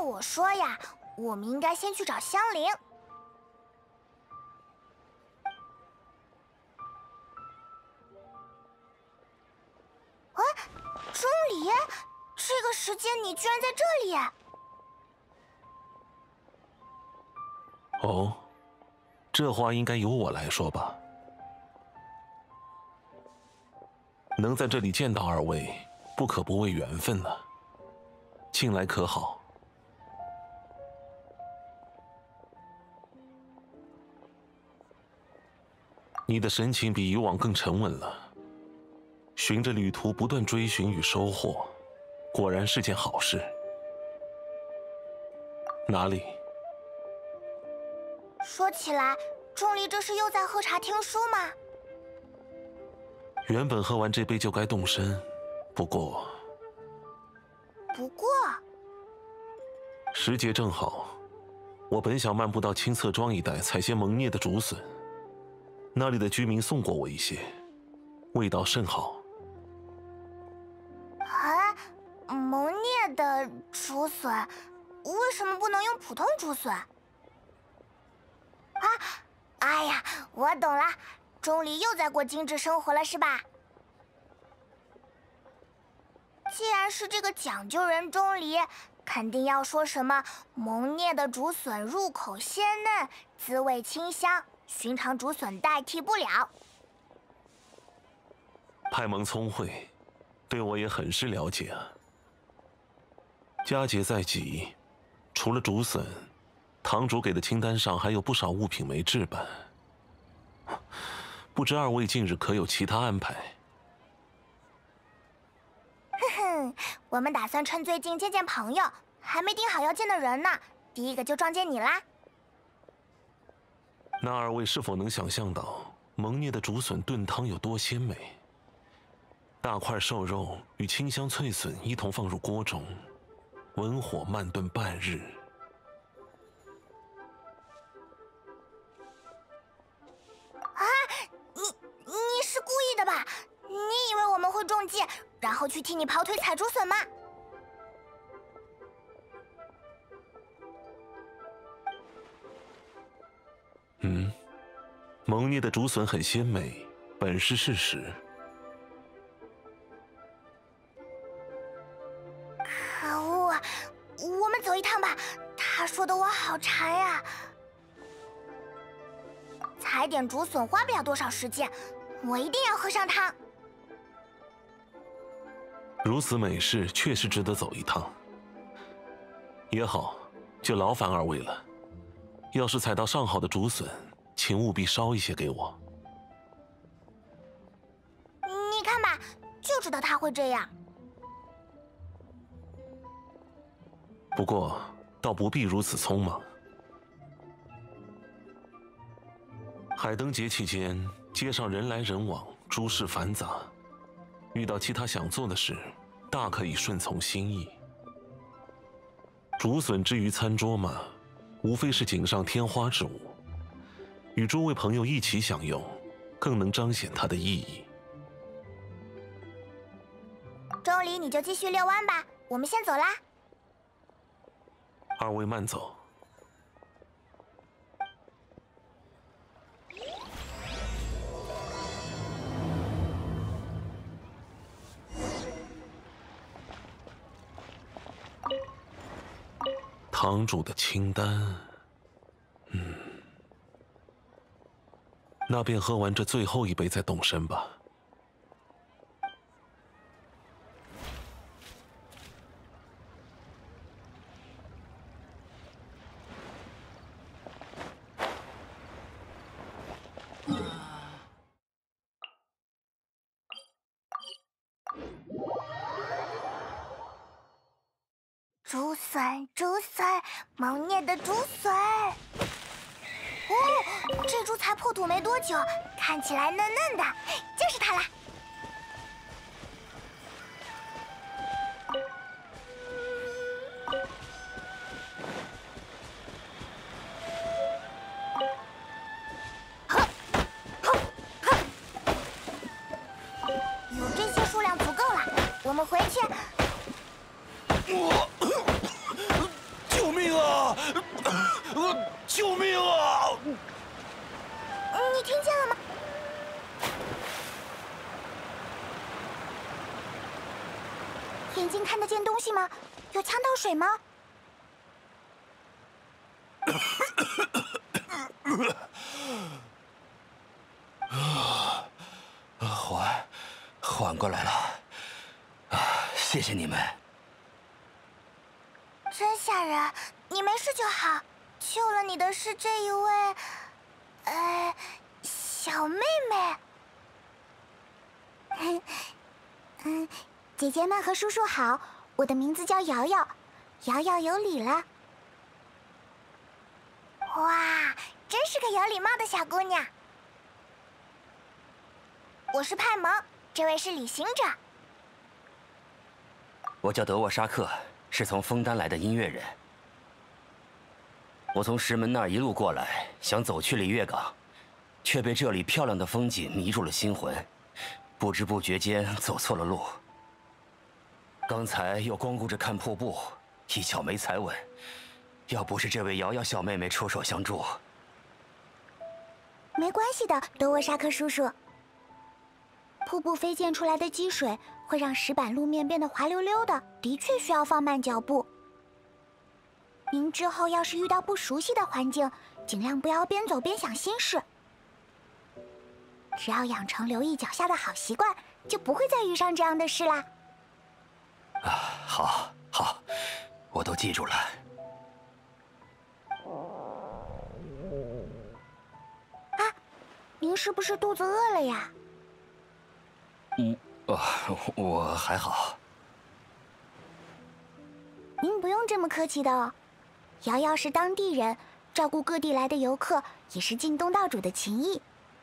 我说呀，我们应该先去找香菱。哎，钟离，这个时间你居然在这里！ 哦，这话应该由我来说吧。能在这里见到二位，不可不谓缘分呢。近来可好？你的神情比以往更沉稳了。循着旅途不断追寻与收获，果然是件好事。哪里？ 说起来，钟离这是又在喝茶听书吗？ 原本喝完这杯就该动身，不过时节正好，我本想漫步到青色庄一带采些蒙涅的竹笋，那里的居民送过我一些，味道甚好。 啊，蒙涅的竹笋，为什么不能用普通竹笋？啊，哎呀，我懂了，钟离又在过精致生活了，是吧？既然是这个讲究人钟离，肯定要说什么蒙涅的竹笋入口鲜嫩，滋味清香，寻常竹笋代替不了。 派蒙聪慧，对我也很是了解啊。佳节在即，除了竹笋，堂主给的清单上还有不少物品没置办。不知二位近日可有其他安排？ 哼哼，我们打算趁最近见见朋友，还没定好要见的人呢，第一个就撞见你啦。 那二位是否能想象到蒙涅的竹笋炖汤有多鲜美？大块瘦肉与清香脆笋一同放入锅中，文火慢炖半日。 啊，你是故意的吧？你以为我们会中计，然后去替你跑腿采竹笋吗？ 蒙涅的竹笋很鲜美，本是事实。 可恶啊！我们走一趟吧，他说的我好馋呀。采点竹笋花不了多少时间，我一定要喝上汤。 如此美事，确实值得走一趟。也好，就劳烦二位了。要是采到上好的竹笋，请务必烧一些给我。 你看吧，就知道他会这样。 不过，倒不必如此匆忙。海灯节期间，街上人来人往，诸事繁杂。遇到其他想做的事，大可以顺从心意。竹笋之于餐桌嘛，无非是锦上添花之物，与诸位朋友一起享用，更能彰显它的意义。 钟离，你就继续遛弯吧，我们先走啦。 二位慢走。堂主的清单，那便喝完这最后一杯再动身吧。 竹笋，竹笋，蒙涅的竹笋。哦，这株才破土没多久，看起来嫩嫩的，就是它啦。有这些数量足够了，我们回去。 救救命啊！ 你听见了吗？眼睛看得见东西吗？有呛到水吗？ 缓过来了，谢谢你们。 真吓人！你没事就好。救了你的是这一位，小妹妹。姐姐们和叔叔好，我的名字叫瑶瑶，瑶瑶有礼了。哇，真是个有礼貌的小姑娘。我是派蒙，这位是旅行者。 我叫德沃沙克，是从枫丹来的音乐人。我从石门那儿一路过来，想走去璃月港，却被这里漂亮的风景迷住了心魂，不知不觉间走错了路。刚才又光顾着看瀑布，一脚没踩稳，要不是这位瑶瑶小妹妹出手相助。 没关系的，德沃沙克叔叔。瀑布飞溅出来的积水会让石板路面变得滑溜溜的，的确需要放慢脚步。您之后要是遇到不熟悉的环境，尽量不要边走边想心事。只要养成留意脚下的好习惯，就不会再遇上这样的事啦。 好，我都记住了。 您是不是肚子饿了呀？ 我还好。 您不用这么客气的哦。瑶瑶是当地人，照顾各地来的游客也是尽东道主的情谊。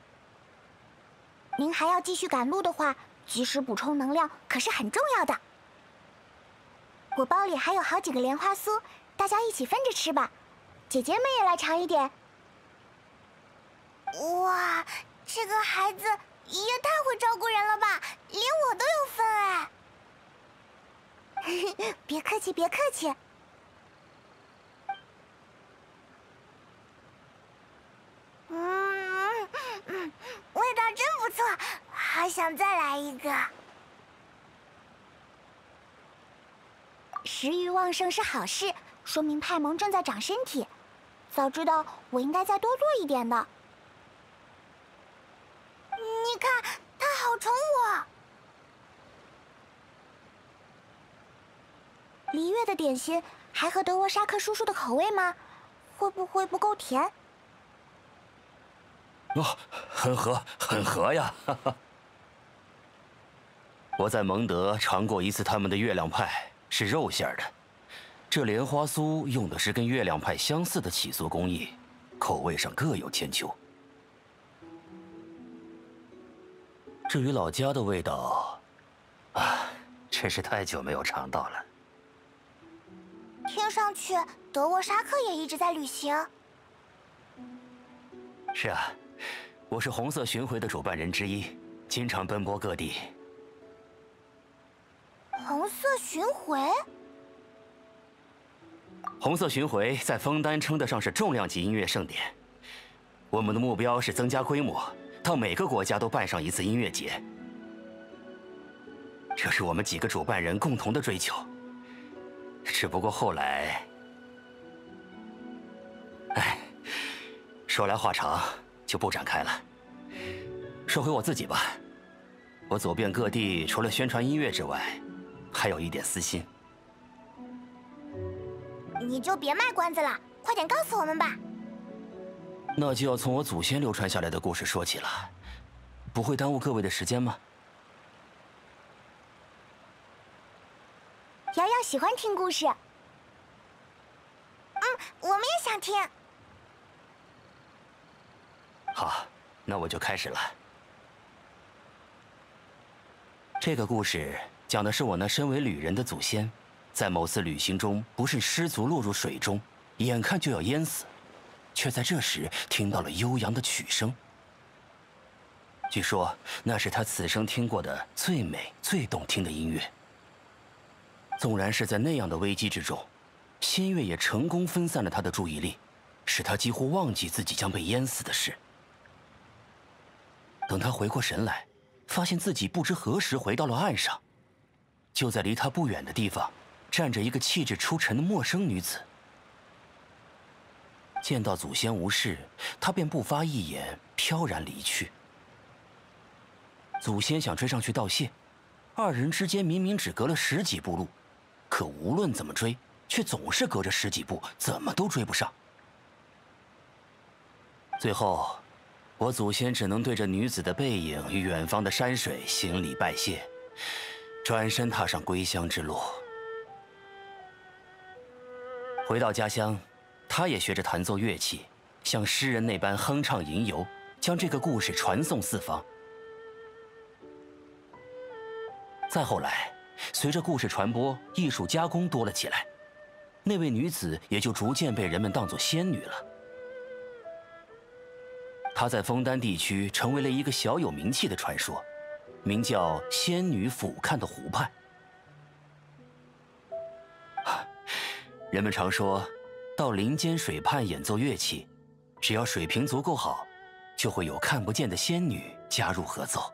您还要继续赶路的话，及时补充能量可是很重要的。我包里还有好几个莲花酥，大家一起分着吃吧。姐姐们也来尝一点。哇，这个孩子也太会照顾人了吧，连我都有份哎！别客气，别客气。味道真不错，好想再来一个。食欲旺盛是好事，说明派蒙正在长身体。早知道我应该再多做一点的。你看，他好宠我。璃月的点心还合德沃沙克叔叔的口味吗？会不会不够甜？ 很合呀！我在蒙德尝过一次他们的月亮派，是肉馅的。这莲花酥用的是跟月亮派相似的起酥工艺，口味上各有千秋。至于老家的味道，真是太久没有尝到了。 听上去，德沃沙克也一直在旅行。 是啊，我是红色巡回的主办人之一，经常奔波各地。 红色巡回？ 红色巡回在枫丹称得上是重量级音乐盛典。我们的目标是增加规模，到每个国家都办上一次音乐节。这是我们几个主办人共同的追求。只不过后来，说来话长，就不展开了。说回我自己吧，我走遍各地，除了宣传音乐之外，还有一点私心。 你就别卖关子了，快点告诉我们吧。 那就要从我祖先流传下来的故事说起了，不会耽误各位的时间吗？ 瑶瑶喜欢听故事。我们也想听。 好，那我就开始了。这个故事讲的是我那身为旅人的祖先，在某次旅行中不慎失足落入水中，眼看就要淹死，却在这时听到了悠扬的曲声。据说那是他此生听过的最美、最动听的音乐。纵然是在那样的危机之中，仙乐也成功分散了他的注意力， 使他几乎忘记自己将被淹死的事。等他回过神来，发现自己不知何时回到了岸上。就在离他不远的地方，站着一个气质出尘的陌生女子。见到祖先无事，他便不发一言，飘然离去。祖先想追上去道谢，二人之间明明只隔了10几步路，可无论怎么追，却总是隔着10几步，怎么都追不上。最后，我祖先只能对着女子的背影与远方的山水行礼拜谢，转身踏上归乡之路。回到家乡，他也学着弹奏乐器，像诗人那般哼唱吟游，将这个故事传颂四方。再后来，随着故事传播，艺术加工多了起来，那位女子也就逐渐被人们当作仙女了。她在枫丹地区成为了一个小有名气的传说，名叫“仙女俯瞰的湖畔”。人们常说，到林间水畔演奏乐器，只要水平足够好，就会有看不见的仙女加入合奏。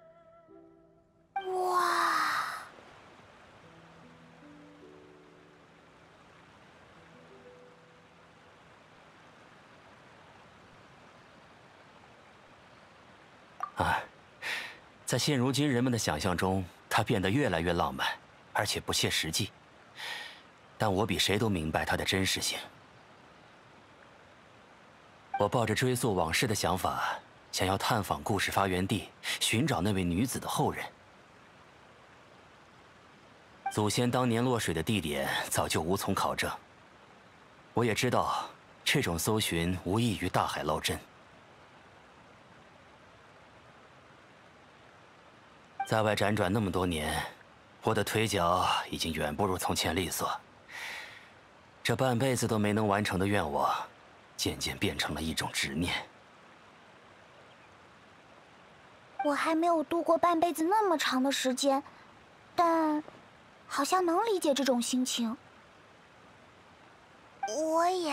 在现如今人们的想象中，它变得越来越浪漫，而且不切实际。但我比谁都明白它的真实性。我抱着追溯往事的想法，想要探访故事发源地，寻找那位女子的后人。祖先当年落水的地点早就无从考证。我也知道，这种搜寻无异于大海捞针。在外辗转那么多年，我的腿脚已经远不如从前利索。这半辈子都没能完成的愿望，渐渐变成了一种执念。 我还没有度过半辈子那么长的时间，但好像能理解这种心情。我也，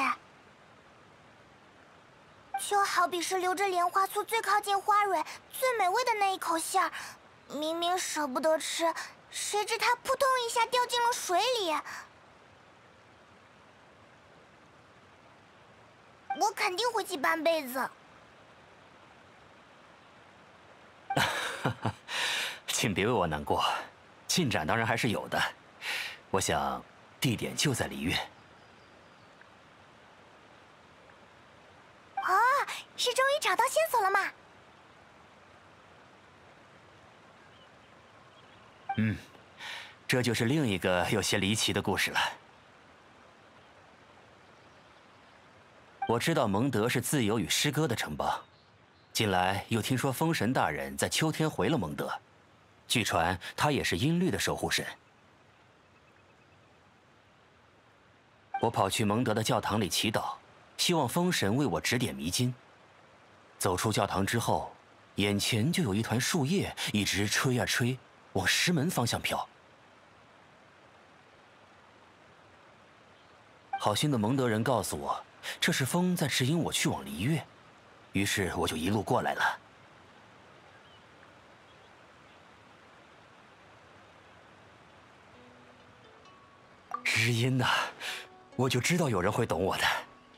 就好比是留着莲花酥最靠近花蕊、最美味的那一口馅儿。明明舍不得吃，谁知它扑通一下掉进了水里。我肯定会记半辈子。 请别为我难过，进展当然还是有的。我想，地点就在璃月。 哦，是终于找到线索了吗？ 这就是另一个有些离奇的故事了。我知道蒙德是自由与诗歌的城邦，近来又听说风神大人在秋天回了蒙德，据传他也是音律的守护神。我跑去蒙德的教堂里祈祷，希望风神为我指点迷津。走出教堂之后，眼前就有一团树叶一直吹啊吹，往石门方向飘。好心的蒙德人告诉我，这是风在指引我去往璃月，于是我就一路过来了。知音呐，我就知道有人会懂我的。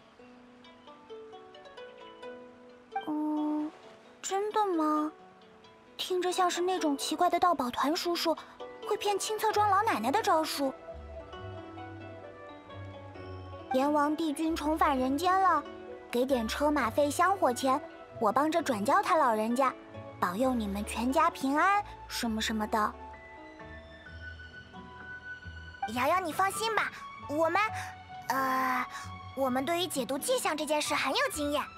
真的吗？听着像是那种奇怪的盗宝团叔叔会骗清侧庄老奶奶的招数。阎王帝君重返人间了，给点车马费、香火钱，我帮着转交他老人家，保佑你们全家平安，什么什么的。瑶瑶，你放心吧，我们对于解读迹象这件事很有经验，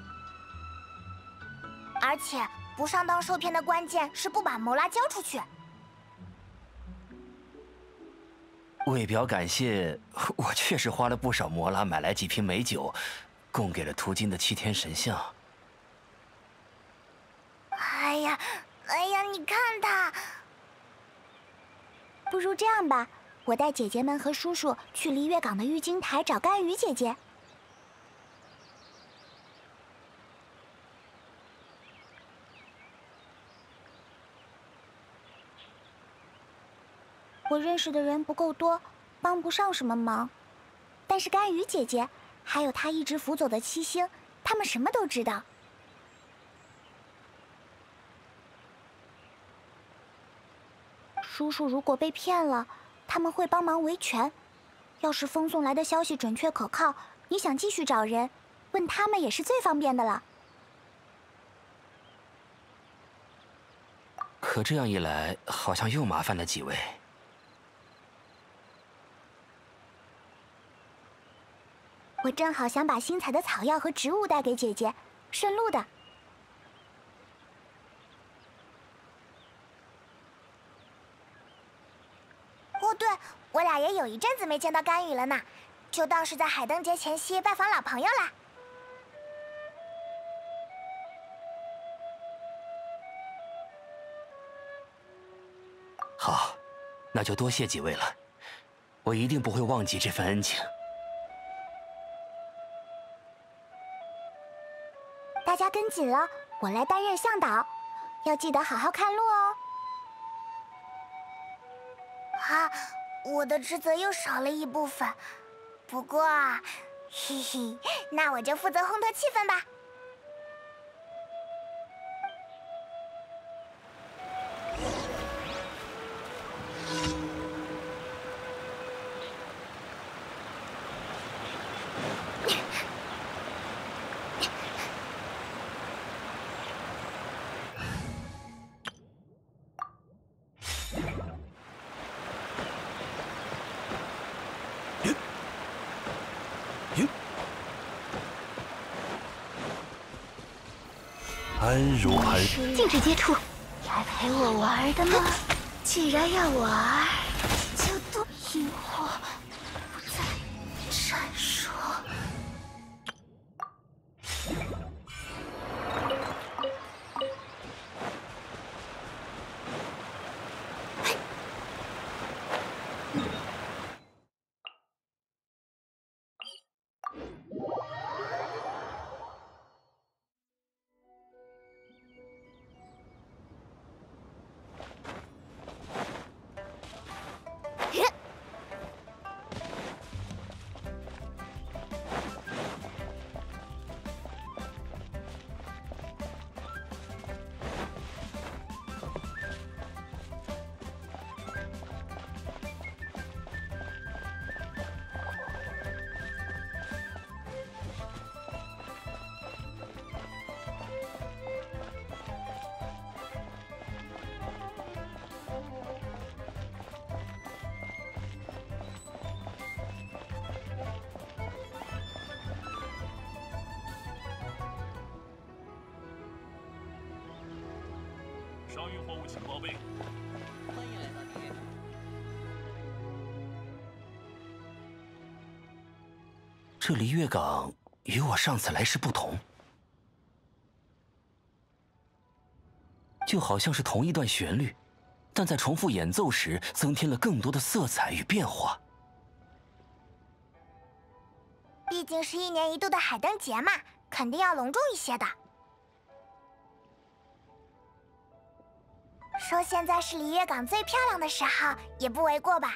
而且不上当受骗的关键是不把摩拉交出去。 为表感谢，我确实花了不少摩拉买来几瓶美酒，供给了途经的7天神像。 哎呀，你看他！不如这样吧，我带姐姐们和叔叔去璃月港的玉京台找甘雨姐姐。 我认识的人不够多，帮不上什么忙。但是甘雨姐姐，还有她一直辅佐的七星，他们什么都知道。叔叔如果被骗了，他们会帮忙维权。要是风送来的消息准确可靠，你想继续找人，问他们也是最方便的了。 可这样一来，好像又麻烦了几位。 我正好想把新采的草药和植物带给姐姐，顺路的。哦，对，我俩也有一阵子没见到甘雨了呢，就当是在海灯节前夕拜访老朋友啦。 好，那就多谢几位了，我一定不会忘记这份恩情。 大家跟紧了，我来担任向导，要记得好好看路哦。啊，我的职责又少了一部分，不过，嘿嘿，那我就负责烘托气氛吧。 安如寒。 禁止接触。来陪我玩的吗？既然要玩，就多萤火不再闪烁。 商运货物请报备。 欢迎来到地月港。 这离月港与我上次来时不同，就好像是同一段旋律，但在重复演奏时增添了更多的色彩与变化。 毕竟是1年1度的海灯节嘛，肯定要隆重一些的。说现在是离月港最漂亮的时候，也不为过吧？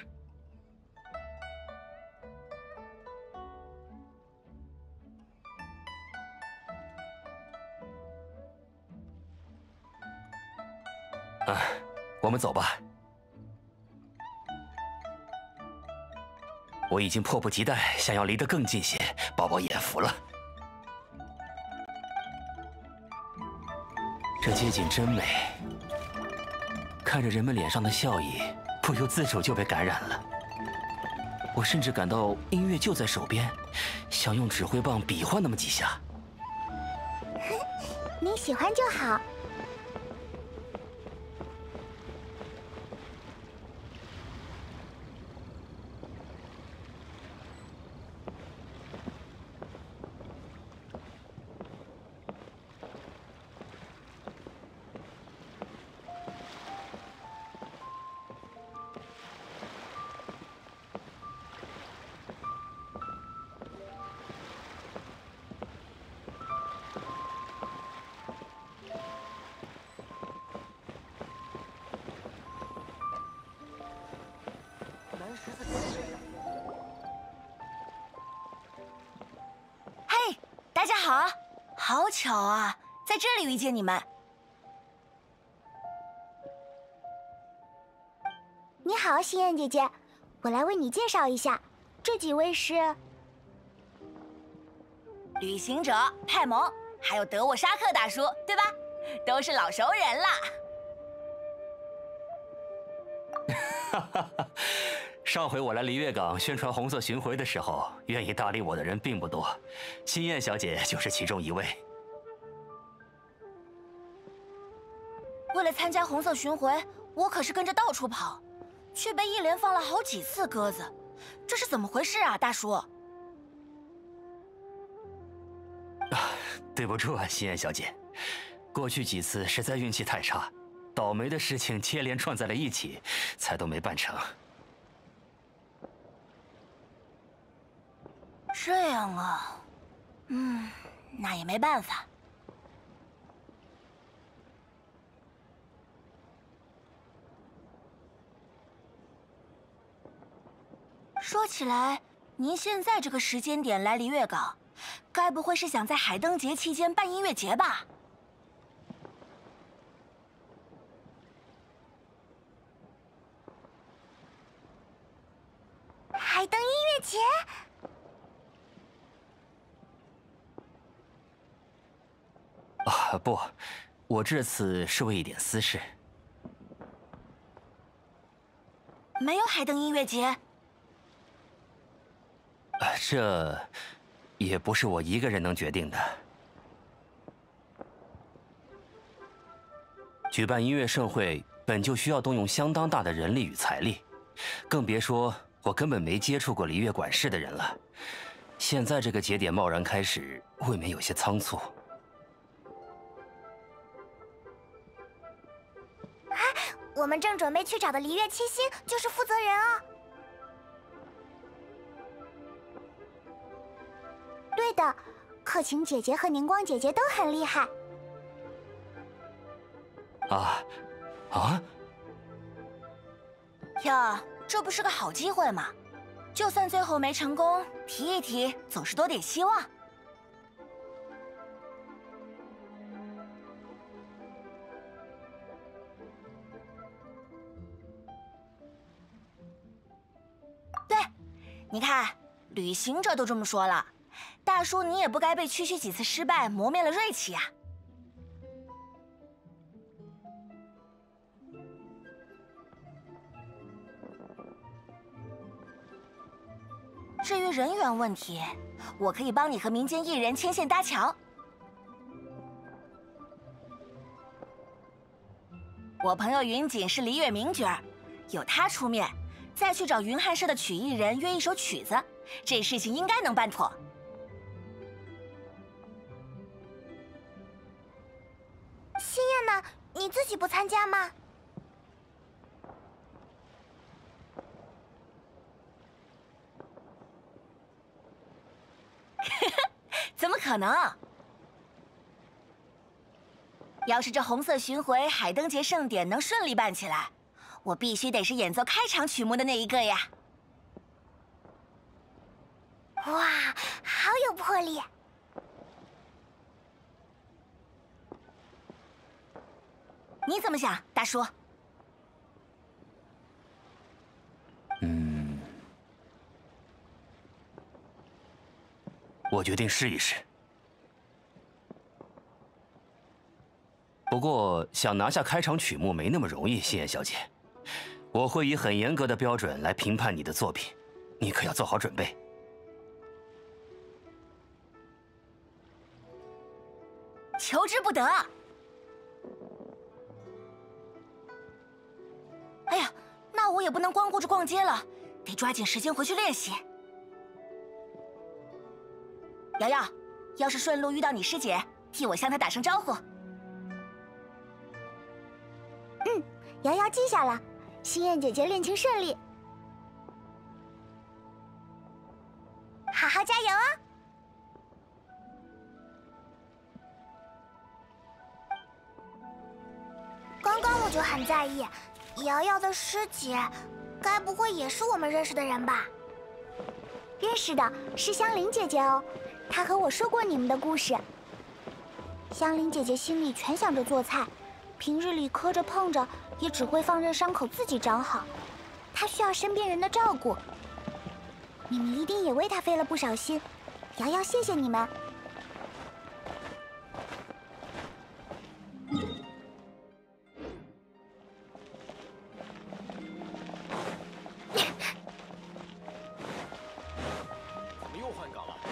我们走吧。我已经迫不及待想要离得更近些，饱饱眼福了。这街景真美，看着人们脸上的笑意，不由自主就被感染了。我甚至感到音乐就在手边，想用指挥棒比划那么几下。 你喜欢就好。 大家好，好巧啊，在这里遇见你们。 你好，心燕姐姐，我来为你介绍一下，这几位是旅行者派蒙，还有德沃沙克大叔，对吧？都是老熟人了。 上回我来璃月港宣传红色巡回的时候，愿意搭理我的人并不多，心燕小姐就是其中一位。 为了参加红色巡回，我可是跟着到处跑，却被一连放了好几次鸽子，这是怎么回事啊，大叔？ 对不住啊，心燕小姐，过去几次实在运气太差，倒霉的事情接连串在了一起，才都没办成。 这样啊，那也没办法。说起来，您现在这个时间点来璃月港，该不会是想在海灯节期间办音乐节吧？ 海灯音乐节？ 啊，不，我这次是为一点私事。 没有海灯音乐节？ 这也不是我一个人能决定的。举办音乐盛会本就需要动用相当大的人力与财力，更别说我根本没接触过璃月管事的人了。现在这个节点贸然开始，未免有些仓促。 我们正准备去找的璃月七星就是负责人哦。对的，克勤姐姐和宁光姐姐都很厉害。 哟，这不是个好机会吗？就算最后没成功，提一提总是多点希望。对，你看，旅行者都这么说了，大叔你也不该被区区几次失败磨灭了锐气啊。至于人员问题，我可以帮你和民间艺人牵线搭桥。我朋友云锦是璃月名角儿，有他出面，再去找云汉社的曲艺人约一首曲子，这事情应该能办妥。 心燕呢？你自己不参加吗？ 怎么可能？要是这红色巡回海灯节盛典能顺利办起来，我必须得是演奏开场曲目的那一个呀！ 哇，好有魄力！ 你怎么想，大叔？ 我决定试一试。不过，想拿下开场曲目没那么容易，心妍小姐。我会以很严格的标准来评判你的作品，你可要做好准备。 求之不得。哎呀，那我也不能光顾着逛街了，得抓紧时间回去练习。瑶瑶，要是顺路遇到你师姐，替我向她打声招呼。 瑶瑶记下了，心燕姐姐练琴顺利，好好加油啊！刚刚我就很在意，瑶瑶的师姐，该不会也是我们认识的人吧？认识的是香菱姐姐哦， 他和我说过你们的故事。香菱姐姐心里全想着做菜，平日里磕着碰着，也只会放任伤口自己长好。她需要身边人的照顾。你们一定也为她费了不少心，瑶瑶，谢谢你们。 怎么又换岗了？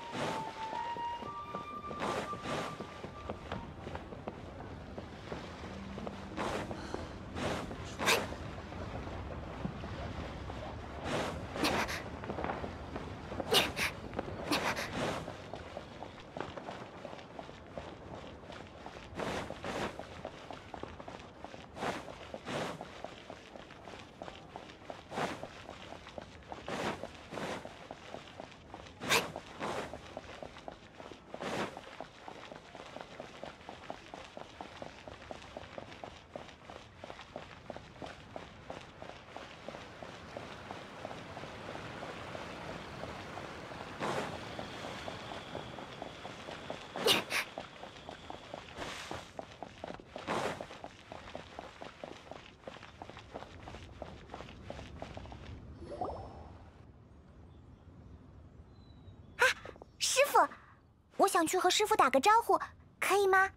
师傅，我想去和师傅打个招呼，可以吗？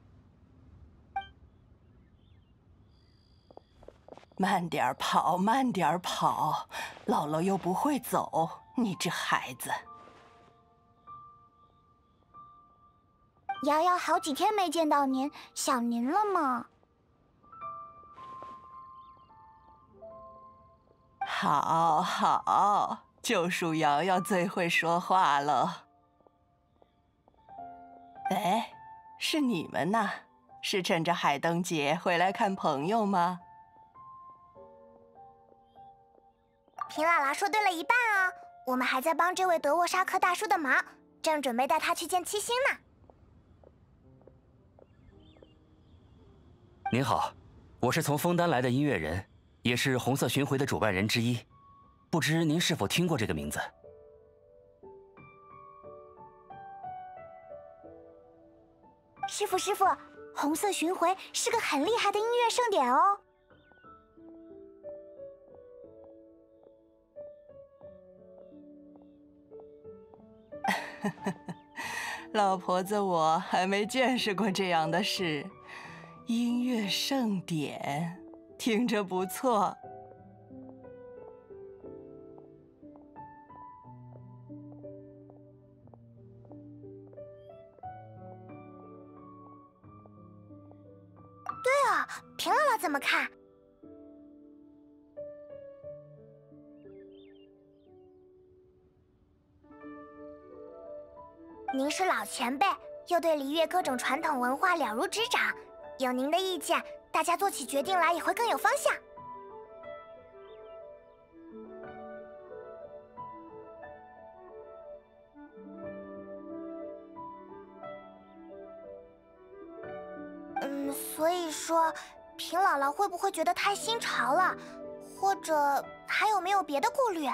慢点跑，慢点跑，姥姥又不会走，你这孩子。 瑶瑶好几天没见到您，想您了吗？ 好，好，就属瑶瑶最会说话了。哎，是你们呐？是趁着海灯节回来看朋友吗？ 平姥姥说对了一半啊，我们还在帮这位德沃沙克大叔的忙，正准备带他去见七星呢。 您好，我是从枫丹来的音乐人，也是红色巡回的主办人之一，不知您是否听过这个名字？ 师傅，红色巡回是个很厉害的音乐盛典哦。 老婆子，我还没见识过这样的事。音乐盛典，听着不错。 对啊，平姥姥怎么看？您是老前辈，又对璃月各种传统文化了如指掌，有您的意见，大家做起决定来也会更有方向。所以说，平姥姥会不会觉得太新潮了？或者还有没有别的顾虑？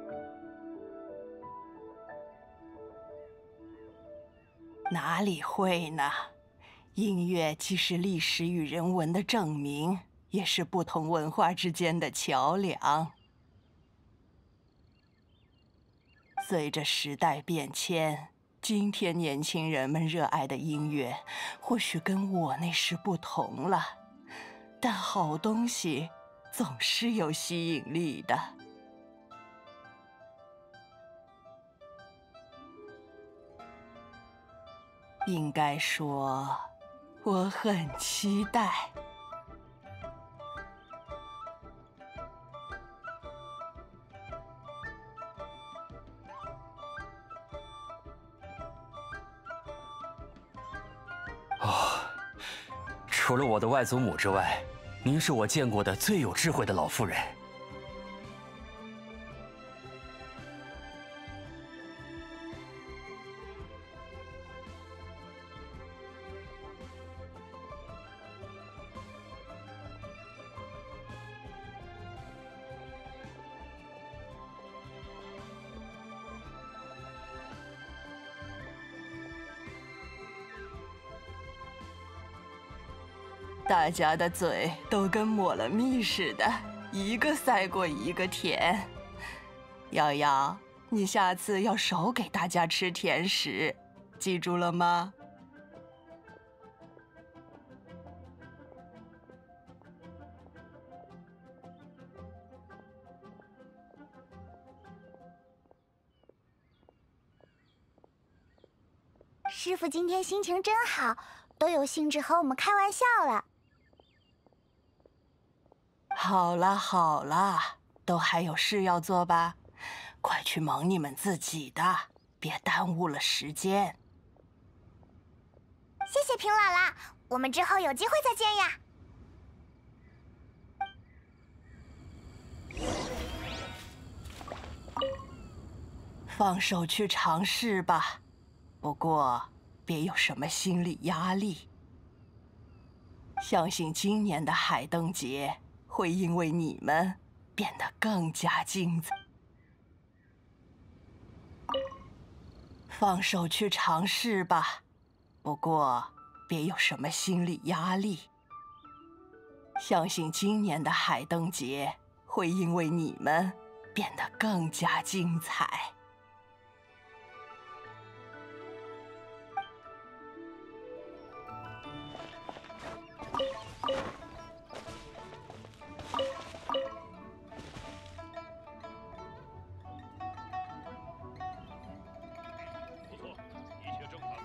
哪里会呢？音乐既是历史与人文的证明，也是不同文化之间的桥梁。随着时代变迁，今天年轻人们热爱的音乐，或许跟我那时不同了，但好东西总是有吸引力的。应该说，我很期待。 除了我的外祖母之外，您是我见过的最有智慧的老妇人。 大家的嘴都跟抹了蜜似的，一个赛过一个甜。瑶瑶，你下次要少给大家吃甜食，记住了吗？ 师傅今天心情真好，都有兴致和我们开玩笑了。 好啦好啦，都还有事要做吧？快去忙你们自己的，别耽误了时间。 谢谢平姥姥，我们之后有机会再见呀。 放手去尝试吧，不过别有什么心理压力。相信今年的海灯节会因为你们变得更加精彩。放手去尝试吧，不过别有什么心理压力。相信今年的海灯节会因为你们变得更加精彩。 不错，一切正常。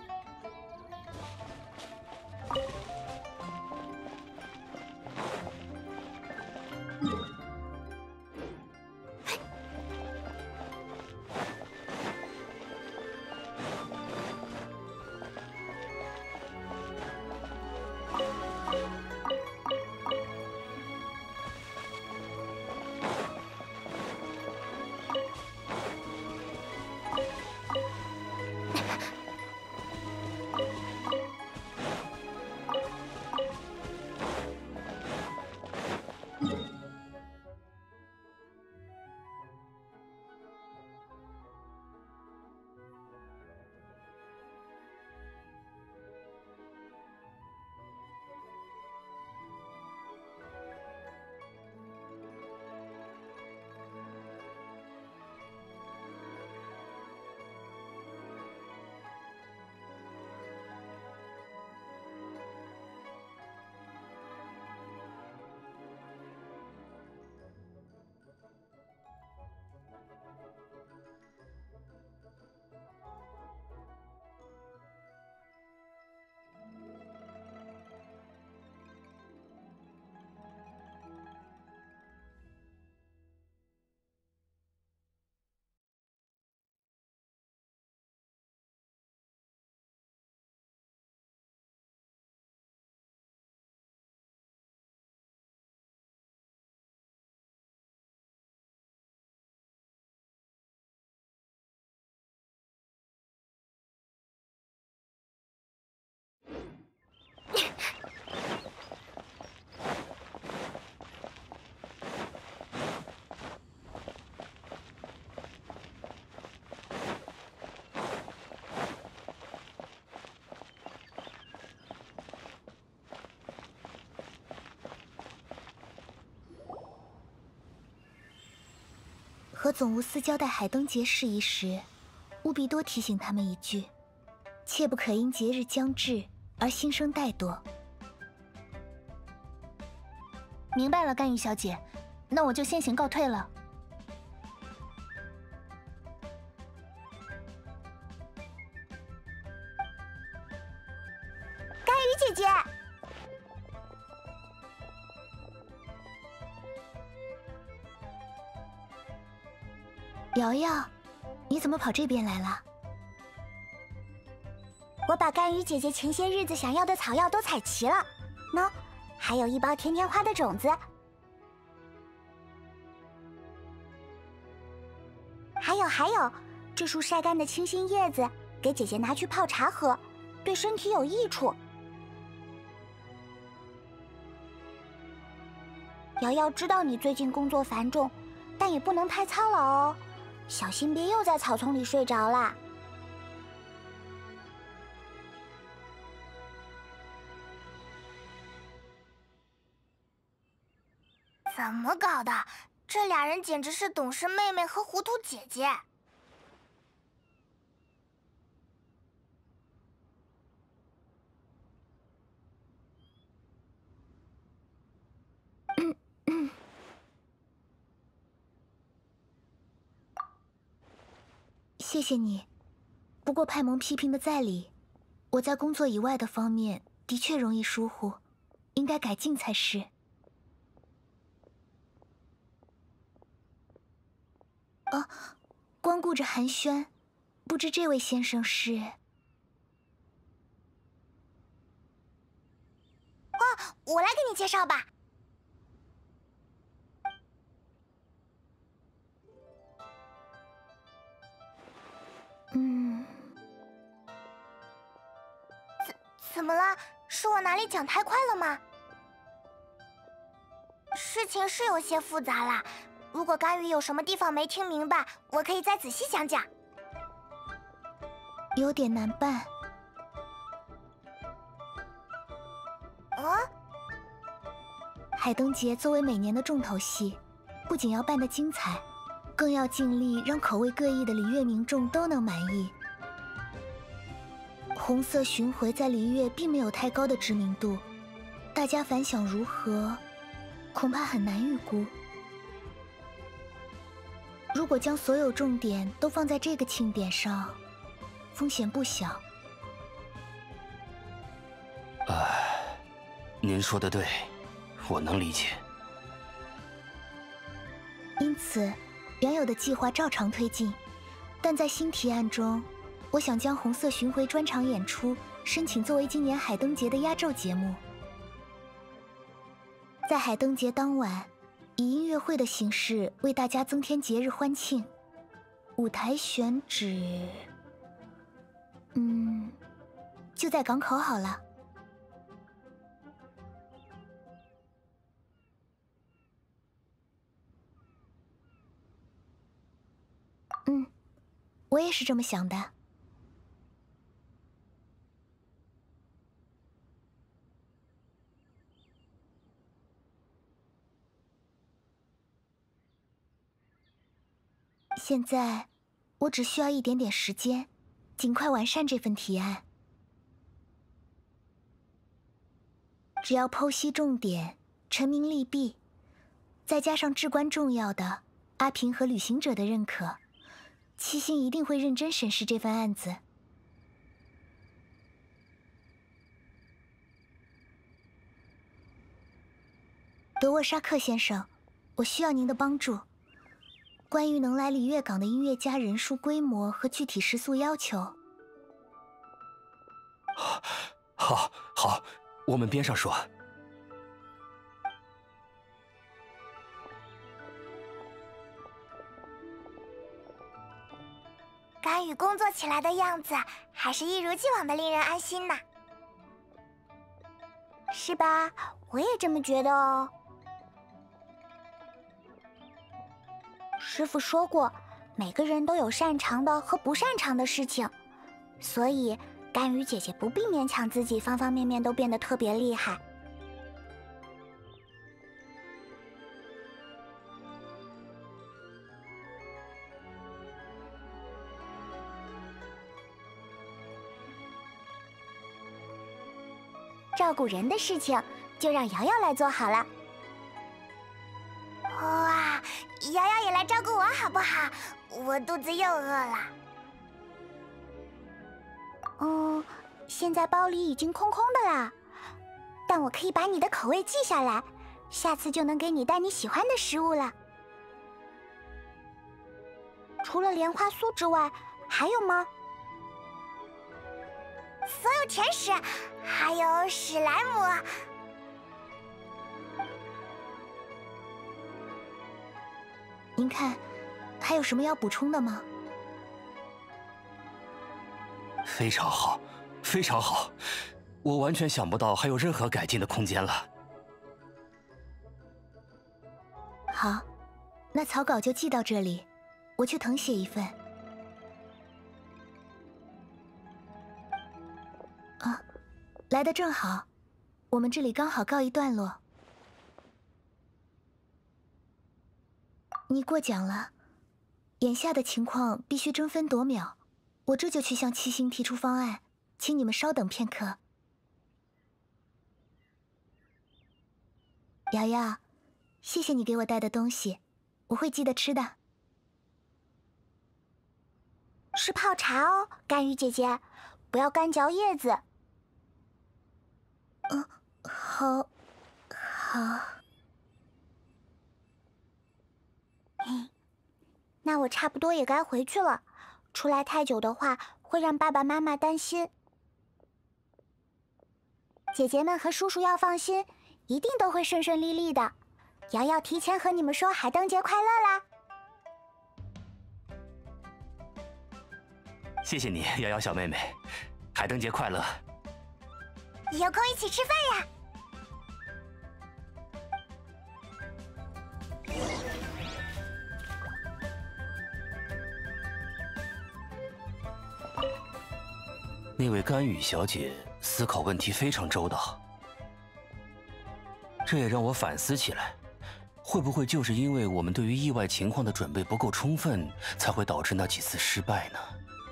和总务司交代海灯节事宜时，务必多提醒他们一句，切不可因节日将至而心生怠惰。 明白了，甘雨小姐，那我就先行告退了。 甘雨姐姐， 瑶瑶，你怎么跑这边来了？ 我把甘雨姐姐前些日子想要的草药都采齐了，喏，还有一包甜甜花的种子，还有，这束晒干的清新叶子，给姐姐拿去泡茶喝，对身体有益处。瑶瑶知道你最近工作繁重，但也不能太操劳哦，小心别又在草丛里睡着啦。 怎么搞的？这俩人简直是懂事妹妹和糊涂姐姐。 谢谢你，不过派蒙批评的在理，我在工作以外的方面的确容易疏忽，应该改进才是。哦，光顾着寒暄，不知这位先生是？ 哦，我来给你介绍吧。怎么了？是我哪里讲太快了吗？事情是有些复杂啦，如果甘雨有什么地方没听明白，我可以再仔细讲讲。 有点难办。 啊？ 海灯节作为每年的重头戏，不仅要办得精彩，更要尽力让口味各异的礼乐民众都能满意。红色巡回在璃月并没有太高的知名度，大家反响如何，恐怕很难预估。如果将所有重点都放在这个庆典上，风险不小。 您说的对，我能理解。 因此，原有的计划照常推进，但在新提案中，我想将红色巡回专场演出申请作为今年海灯节的压轴节目。在海灯节当晚，以音乐会的形式为大家增添节日欢庆。舞台选址，就在港口好了。我也是这么想的。现在，我只需要一点点时间，尽快完善这份提案。只要剖析重点，陈明利弊，再加上至关重要的阿平和旅行者的认可，七星一定会认真审视这份案子。德沃沙克先生，我需要您的帮助。关于能来璃月港的音乐家人数、规模和具体食宿要求。 好，我们边上说。 甘雨工作起来的样子，还是一如既往的令人安心呢，是吧？我也这么觉得哦。师傅说过，每个人都有擅长的和不擅长的事情，所以甘雨姐姐不必勉强自己方方面面都变得特别厉害。照顾人的事情就让瑶瑶来做好了。哇，瑶瑶也来照顾我好不好？我肚子又饿了。现在包里已经空空的啦，但我可以把你的口味记下来，下次就能给你带你喜欢的食物了。除了莲花酥之外，还有吗？所有甜食，还有史莱姆。 您看，还有什么要补充的吗？ 非常好，非常好，我完全想不到还有任何改进的空间了。 好，那草稿就记到这里，我去誊写一份。来得正好，我们这里刚好告一段落。 你过奖了。眼下的情况必须争分夺秒，我这就去向七星提出方案，请你们稍等片刻。瑶瑶，谢谢你给我带的东西，我会记得吃的。 是泡茶哦，甘雨姐姐，不要干嚼叶子。 好。 那我差不多也该回去了，出来太久的话会让爸爸妈妈担心。姐姐们和叔叔要放心，一定都会顺顺利利的。瑶瑶提前和你们说海灯节快乐啦！ 谢谢你，瑶瑶小妹妹，海灯节快乐！ 有空一起吃饭呀！ 那位甘雨小姐思考问题非常周到，这也让我反思起来，会不会就是因为我们对于意外情况的准备不够充分，才会导致那几次失败呢？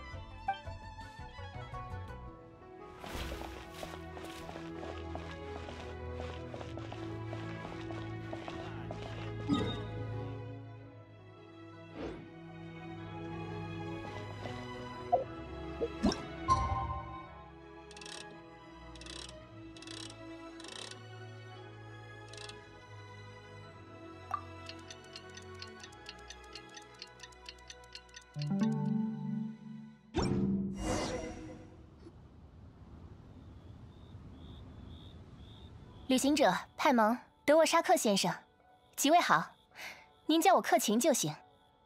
旅行者派蒙德沃沙克先生，几位好，您叫我克勤就行。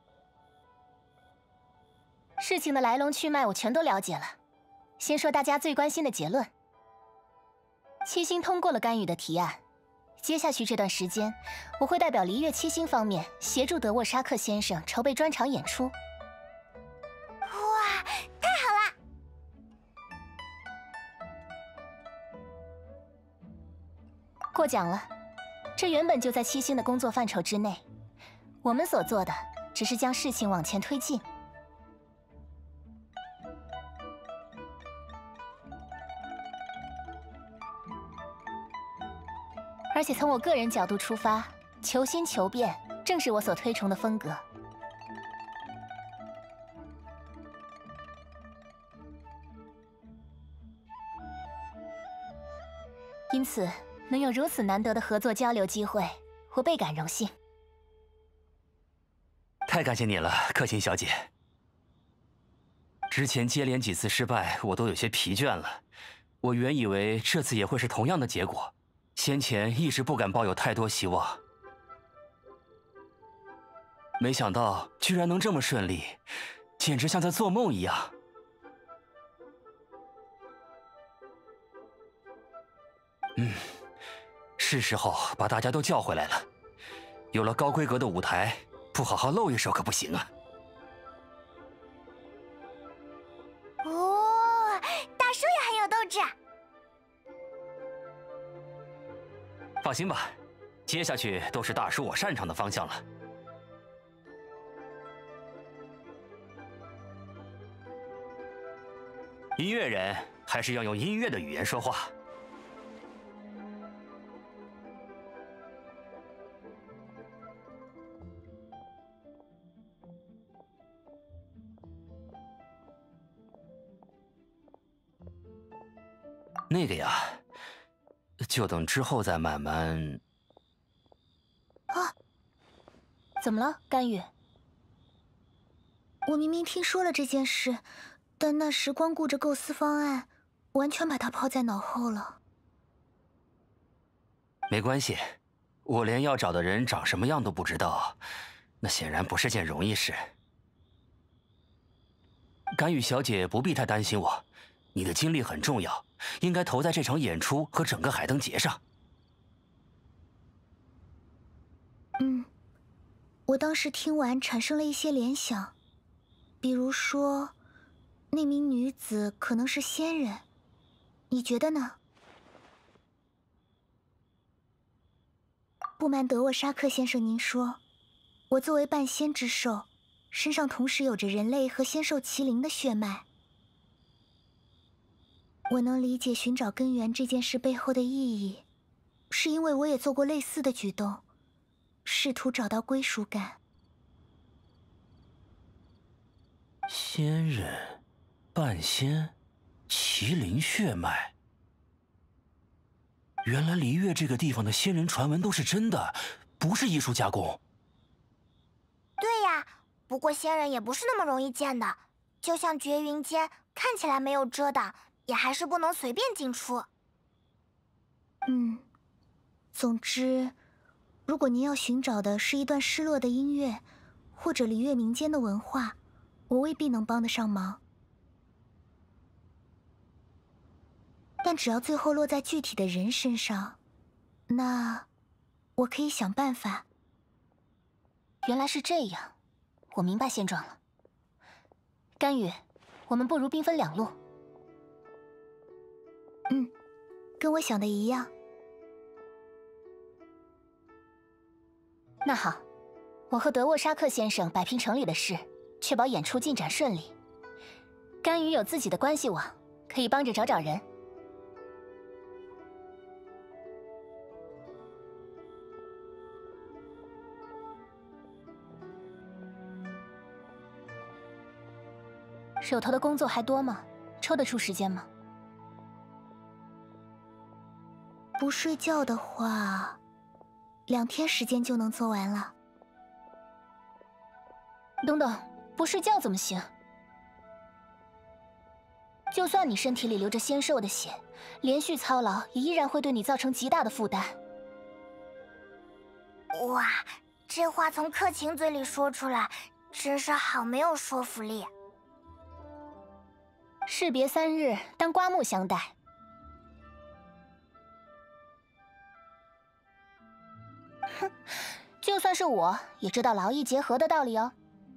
事情的来龙去脉我全都了解了。先说大家最关心的结论：七星通过了甘雨的提案，接下去这段时间，我会代表璃月七星方面协助德沃沙克先生筹备专场演出。 哇，太好了！ 过奖了，这原本就在七星的工作范畴之内，我们所做的只是将事情往前推进。而且从我个人角度出发，求新求变正是我所推崇的风格。因此，能有如此难得的合作交流机会，我倍感荣幸。 太感谢你了，克勤小姐。之前接连几次失败，我都有些疲倦了。我原以为这次也会是同样的结果，先前一直不敢抱有太多希望，没想到居然能这么顺利，简直像在做梦一样。是时候把大家都叫回来了。有了高规格的舞台，不好好露一手可不行啊！ 哦，大叔也很有斗志。 放心吧，接下去都是大叔我擅长的方向了。音乐人还是要用音乐的语言说话。那个呀，就等之后再慢慢。 啊，怎么了，甘雨？ 我明明听说了这件事，但那时光顾着构思方案，完全把它抛在脑后了。 没关系，我连要找的人长什么样都不知道，那显然不是件容易事。甘雨小姐不必太担心我，你的精力很重要，应该投在这场演出和整个海灯节上。 我当时听完产生了一些联想，比如说，那名女子可能是仙人，你觉得呢？不瞒德沃沙克先生您说， 我作为半仙之兽，身上同时有着人类和仙兽麒麟的血脉。我能理解寻找根源这件事背后的意义，是因为我也做过类似的举动，试图找到归属感。 仙人、半仙、麒麟血脉。原来璃月这个地方的仙人传闻都是真的，不是艺术加工。 对呀，不过仙人也不是那么容易见的，就像绝云间，看起来没有遮挡，也还是不能随便进出。 总之，如果您要寻找的是一段失落的音乐，或者璃月民间的文化，我未必能帮得上忙。但只要最后落在具体的人身上，那我可以想办法。 原来是这样，我明白现状了。甘雨，我们不如兵分两路。 跟我想的一样。 那好，我和德沃沙克先生摆平城里的事，确保演出进展顺利。甘雨有自己的关系网，可以帮着找找人。手头的工作还多吗？抽得出时间吗？ 不睡觉的话，2天时间就能做完了。 等等，不睡觉怎么行？就算你身体里流着仙兽的血，连续操劳也依然会对你造成极大的负担。 哇，这话从克勤嘴里说出来，真是好没有说服力。 士别3日，当刮目相待。哼，就算是我也知道劳逸结合的道理哦。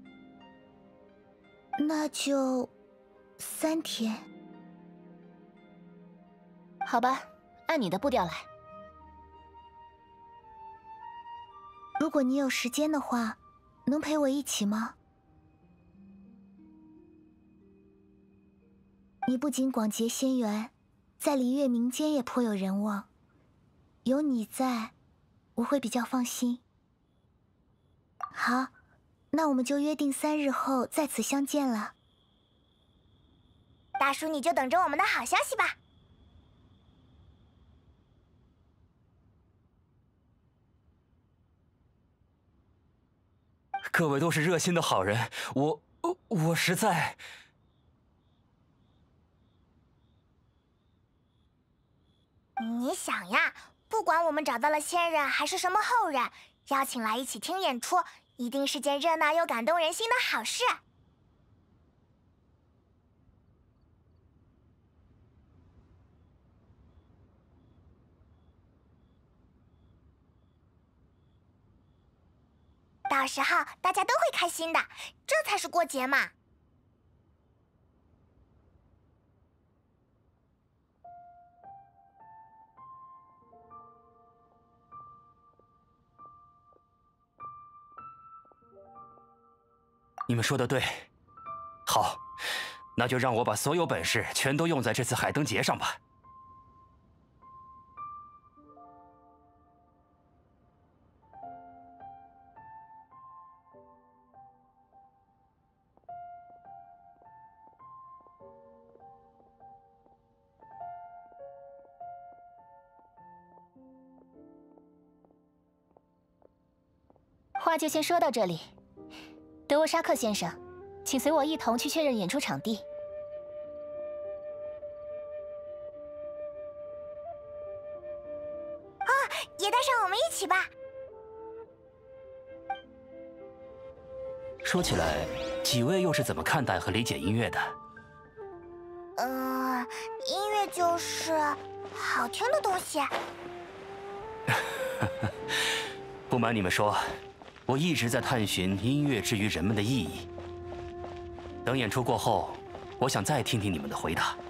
那就3天。 好吧，按你的步调来。 如果你有时间的话，能陪我一起吗？你不仅广结仙缘，在璃月民间也颇有人望。有你在，我会比较放心。好，那我们就约定3日后在此相见了。 大叔，你就等着我们的好消息吧。 各位都是热心的好人，我实在…… 你想呀，不管我们找到了仙人还是什么后人，邀请来一起听演出，一定是件热闹又感动人心的好事。到时候大家都会开心的，这才是过节嘛。 你们说的对，好，那就让我把所有本事全都用在这次海灯节上吧。 话就先说到这里。德沃沙克先生，请随我一同去确认演出场地。 也带上我们一起吧。 说起来，几位又是怎么看待和理解音乐的？ 音乐就是好听的东西。 不瞒你们说，我一直在探寻音乐之于人们的意义。等演出过后，我想再听听你们的回答。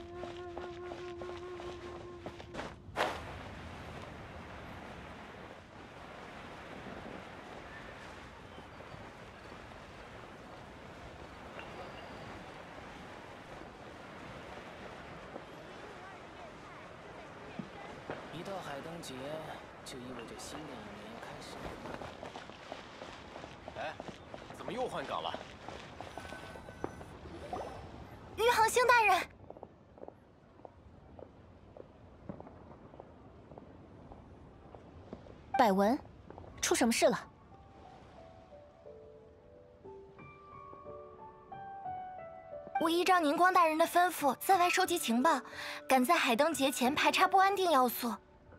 灯节就意味着新的一年要开始了。 哎，怎么又换岗了？ 余杭星大人，百文，出什么事了？ 我依照宁光大人的吩咐，在外收集情报，赶在海灯节前排查不安定要素。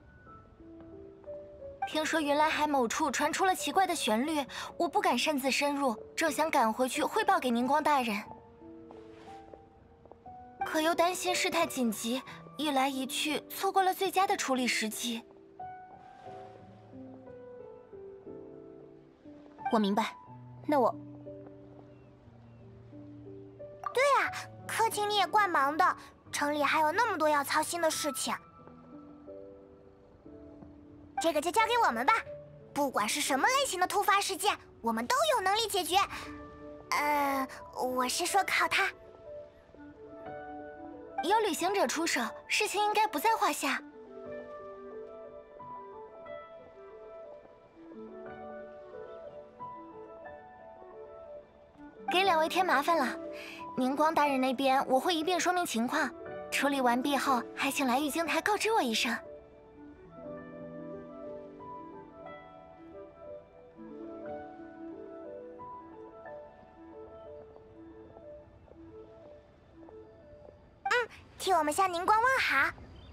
听说云来海某处传出了奇怪的旋律，我不敢擅自深入，正想赶回去汇报给宁光大人，可又担心事态紧急，一来一去，错过了最佳的处理时机。 我明白，那我…… 对啊，柯晴你也怪忙的，城里还有那么多要操心的事情。这个就交给我们吧，不管是什么类型的突发事件，我们都有能力解决。我是说靠他。有旅行者出手，事情应该不在话下。给两位添麻烦了，宁光大人那边我会一并说明情况，处理完毕后还请来玉京台告知我一声。替我们向宁光问好。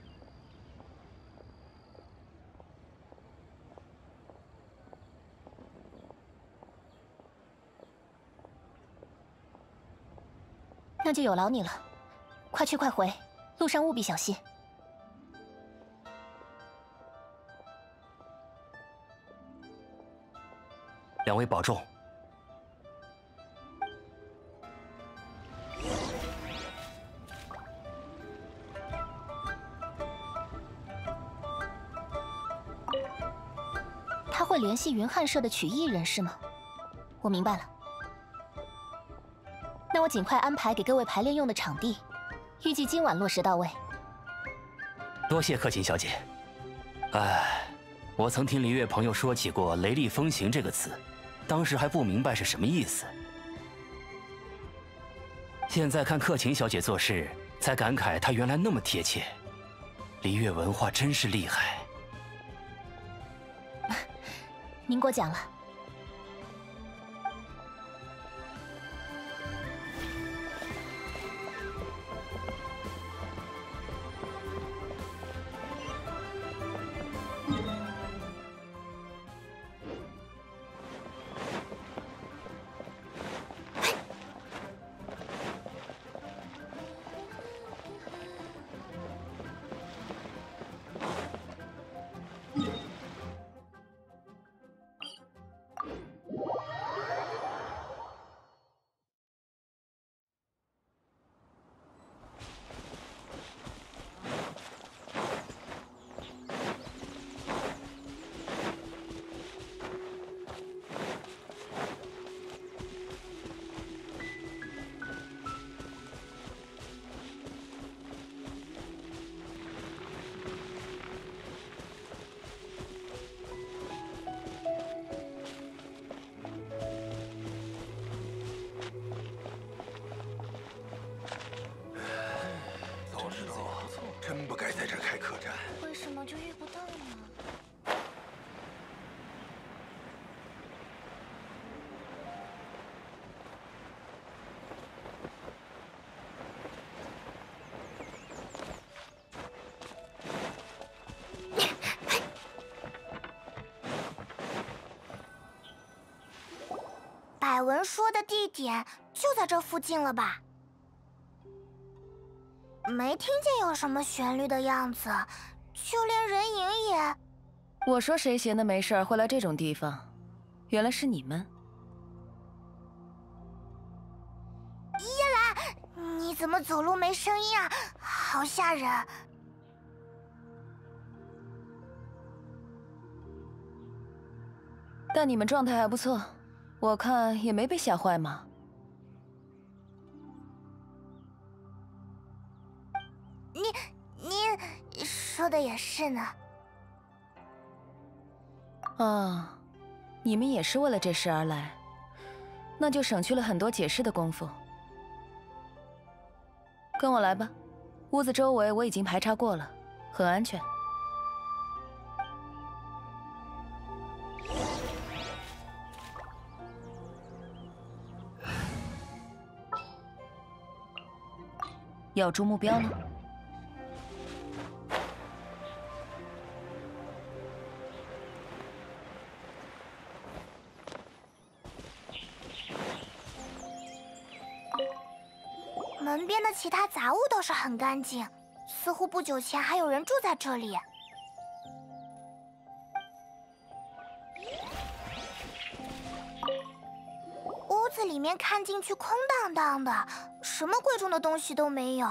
那就有劳你了，快去快回，路上务必小心。 两位保重。 他会联系云汉社的曲艺人是吗？我明白了。那我尽快安排给各位排练用的场地，预计今晚落实到位。 多谢克勤小姐。哎，我曾听璃月朋友说起过“雷厉风行”这个词，当时还不明白是什么意思。现在看克勤小姐做事，才感慨她原来那么贴切。璃月文化真是厉害。 您过奖了。 真不该在这开客栈。 为什么就遇不到呢？百文说的地点就在这附近了吧？没听见有什么旋律的样子，就连人影也…… 我说谁闲的没事儿会来这种地方，原来是你们。 叶兰，你怎么走路没声音啊？好吓人！ 但你们状态还不错，我看也没被吓坏嘛。 你说的也是呢。 啊，你们也是为了这事而来，那就省去了很多解释的功夫。跟我来吧，屋子周围我已经排查过了，很安全。咬住目标了。 门边的其他杂物倒是很干净，似乎不久前还有人住在这里。屋子里面看进去空荡荡的，什么贵重的东西都没有。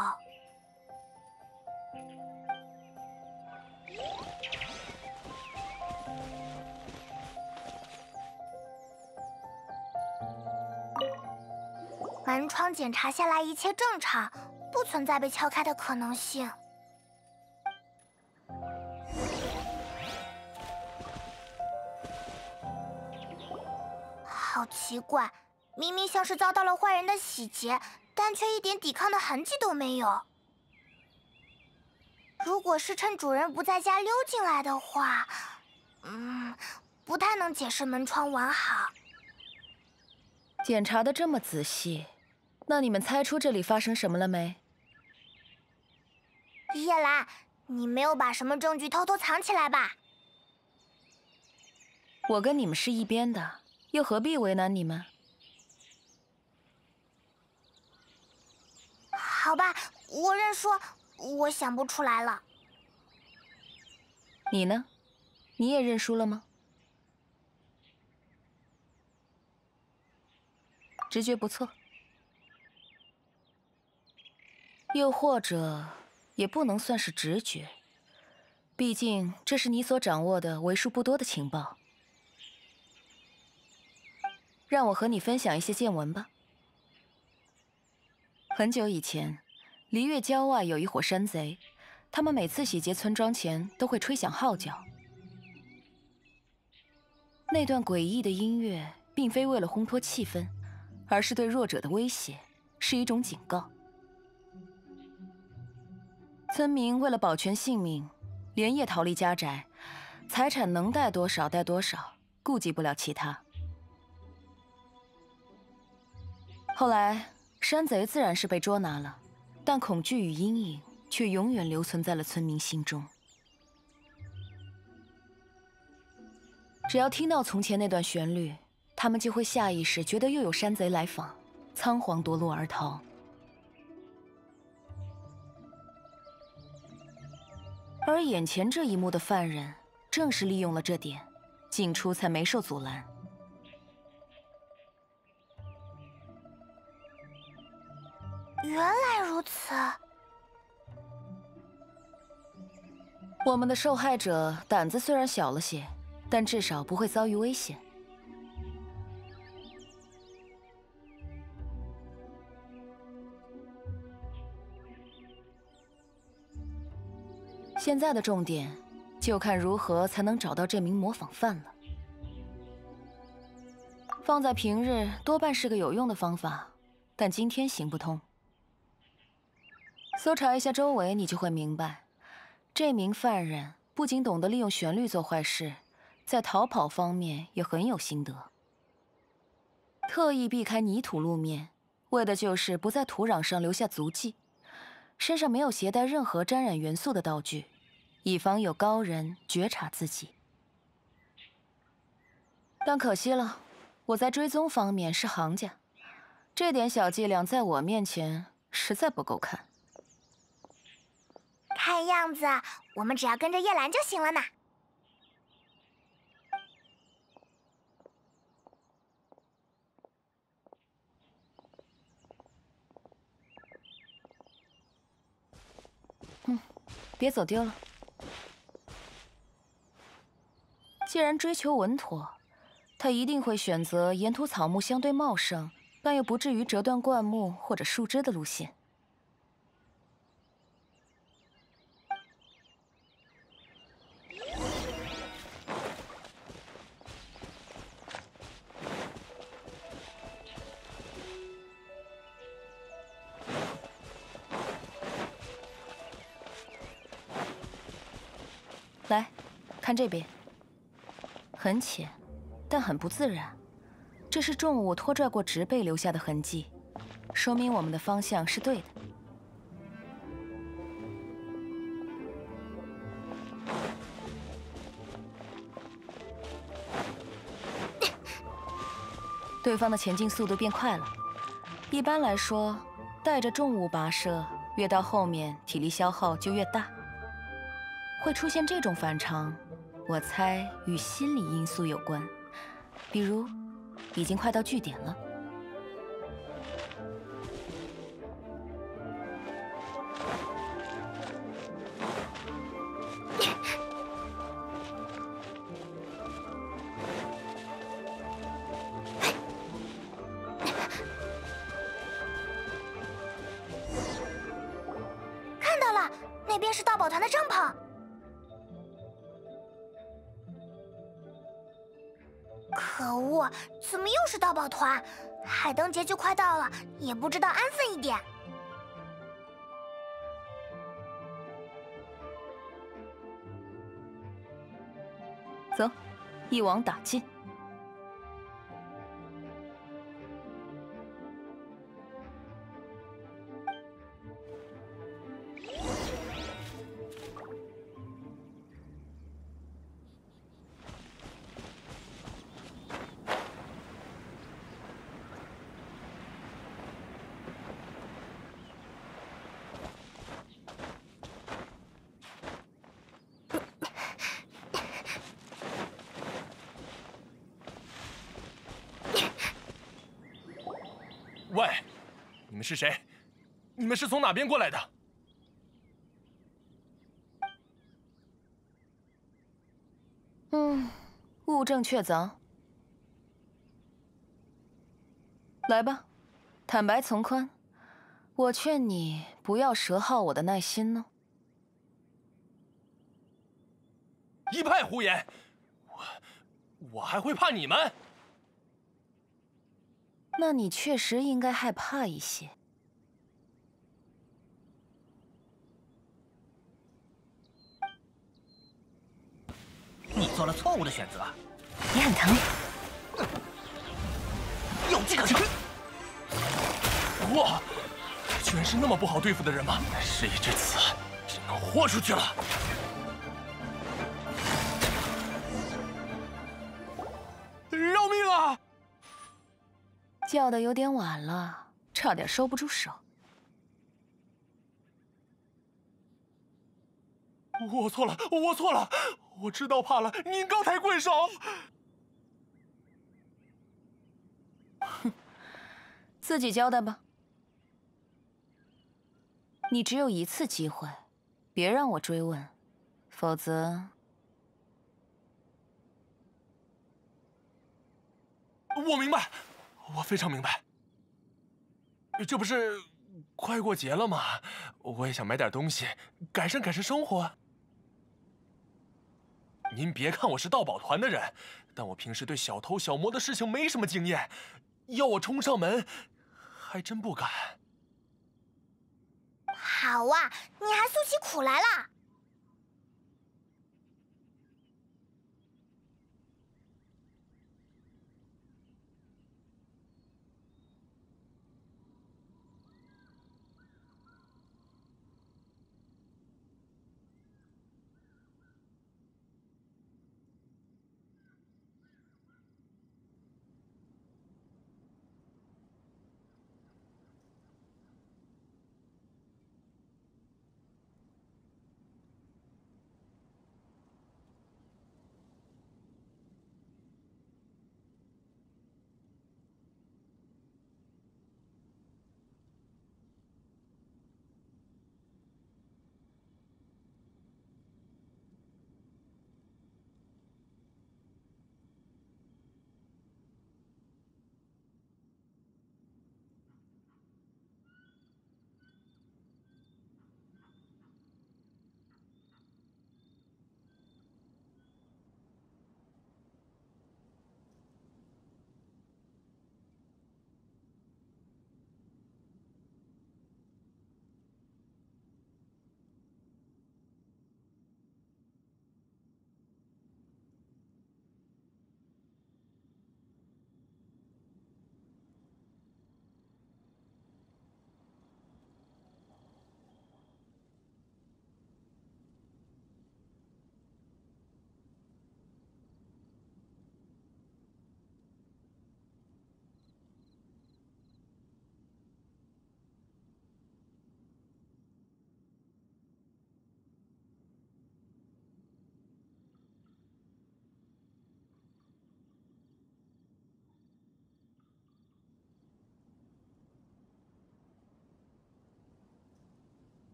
门窗检查下来，一切正常，不存在被敲开的可能性。好奇怪，明明像是遭到了坏人的洗劫，但却一点抵抗的痕迹都没有。如果是趁主人不在家溜进来的话，不太能解释门窗完好。 检查的这么仔细，那你们猜出这里发生什么了没？ 叶兰，你没有把什么证据偷偷藏起来吧？ 我跟你们是一边的，又何必为难你们？ 好吧，我认输，我想不出来了。 你呢？你也认输了吗？直觉不错，又或者也不能算是直觉，毕竟这是你所掌握的为数不多的情报。让我和你分享一些见闻吧。很久以前，离月郊外有一伙山贼，他们每次洗劫村庄前都会吹响号角。那段诡异的音乐并非为了烘托气氛，而是对弱者的威胁，是一种警告。村民为了保全性命，连夜逃离家宅，财产能带多少带多少，顾及不了其他。后来，山贼自然是被捉拿了，但恐惧与阴影却永远留存在了村民心中。只要听到从前那段旋律，他们就会下意识觉得又有山贼来访，仓皇夺路而逃。而眼前这一幕的犯人，正是利用了这点，进出才没受阻拦。 原来如此。 我们的受害者胆子虽然小了些，但至少不会遭遇危险。现在的重点，就看如何才能找到这名模仿犯了。放在平日多半是个有用的方法，但今天行不通。搜查一下周围，你就会明白，这名犯人不仅懂得利用旋律做坏事，在逃跑方面也很有心得。特意避开泥土路面，为的就是不在土壤上留下足迹。身上没有携带任何沾染元素的道具，以防有高人觉察自己。但可惜了，我在追踪方面是行家，这点小伎俩在我面前实在不够看。 看样子，我们只要跟着叶兰就行了呢。 别走丢了。既然追求稳妥，他一定会选择沿途草木相对茂盛，但又不至于折断灌木或者树枝的路线。 来，看这边，很浅，但很不自然。这是重物拖拽过植被留下的痕迹，说明我们的方向是对的。对方的前进速度变快了。一般来说，带着重物跋涉，越到后面体力消耗就越大。会出现这种反常，我猜与心理因素有关，比如已经快到据点了。 看到了，那边是盗宝团的帐篷。可恶，怎么又是盗宝团？海灯节就快到了，也不知道安分一点。 走，一网打尽。 喂，你们是谁？你们是从哪边过来的？ 物证确凿。来吧，坦白从宽。我劝你不要折耗我的耐心呢。 一派胡言！我还会怕你们？ 那你确实应该害怕一些。 你做了错误的选择， 你很疼。 有迹可循。 哇，居然是那么不好对付的人吗？事已至此，只能豁出去了。饶命啊！ 叫的有点晚了，差点收不住手。 我错了，我错了，我知道怕了，您高抬贵手。 哼，自己交代吧。你只有一次机会，别让我追问，否则…… 我明白，我非常明白。这不是快过节了吗？我也想买点东西，改善改善生活。您别看我是盗宝团的人，但我平时对小偷小摸的事情没什么经验，要我冲上门，还真不敢。 好啊，你还诉起苦来了。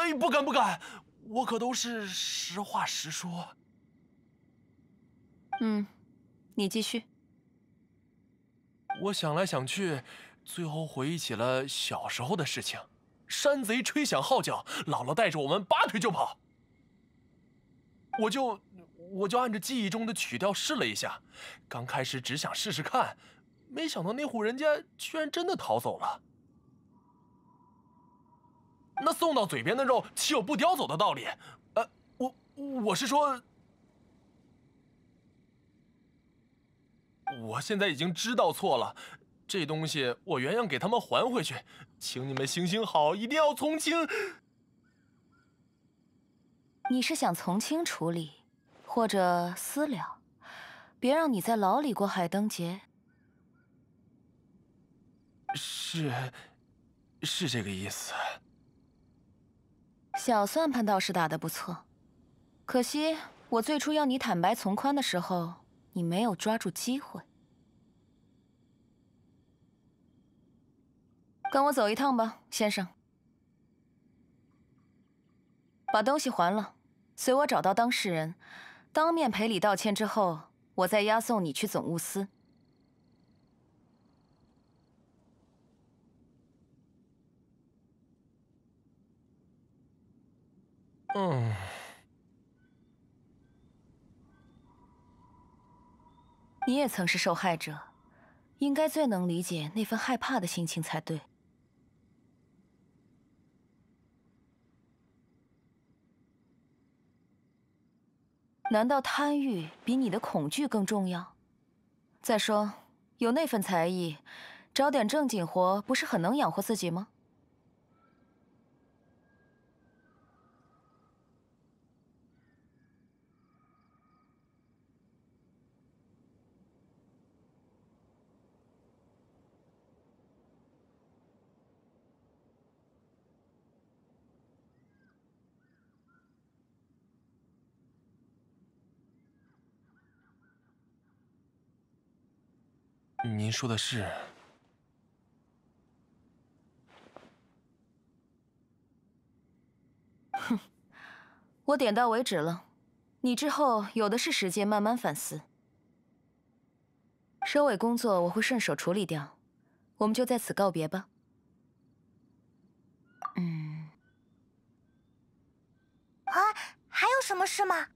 哎，不敢不敢，我可都是实话实说。 你继续。 我想来想去，最后回忆起了小时候的事情。山贼吹响号角，姥姥带着我们拔腿就跑。我就按着记忆中的曲调试了一下，刚开始只想试试看，没想到那户人家居然真的逃走了。那送到嘴边的肉岂有不叼走的道理？我是说，我现在已经知道错了，这东西我原样给他们还回去，请你们行行好，一定要从轻。 你是想从轻处理，或者私了，别让你在牢里过海灯节。 是这个意思。 小算盘倒是打得不错，可惜我最初要你坦白从宽的时候，你没有抓住机会。跟我走一趟吧，先生。把东西还了，随我找到当事人，当面赔礼道歉之后，我再押送你去总务司。你也曾是受害者，应该最能理解那份害怕的心情才对。难道贪欲比你的恐惧更重要？再说，有那份才艺，找点正经活不是很能养活自己吗？ 您说的是？ 哼，我点到为止了，你之后有的是时间慢慢反思。收尾工作我会顺手处理掉，我们就在此告别吧。 还有什么事吗？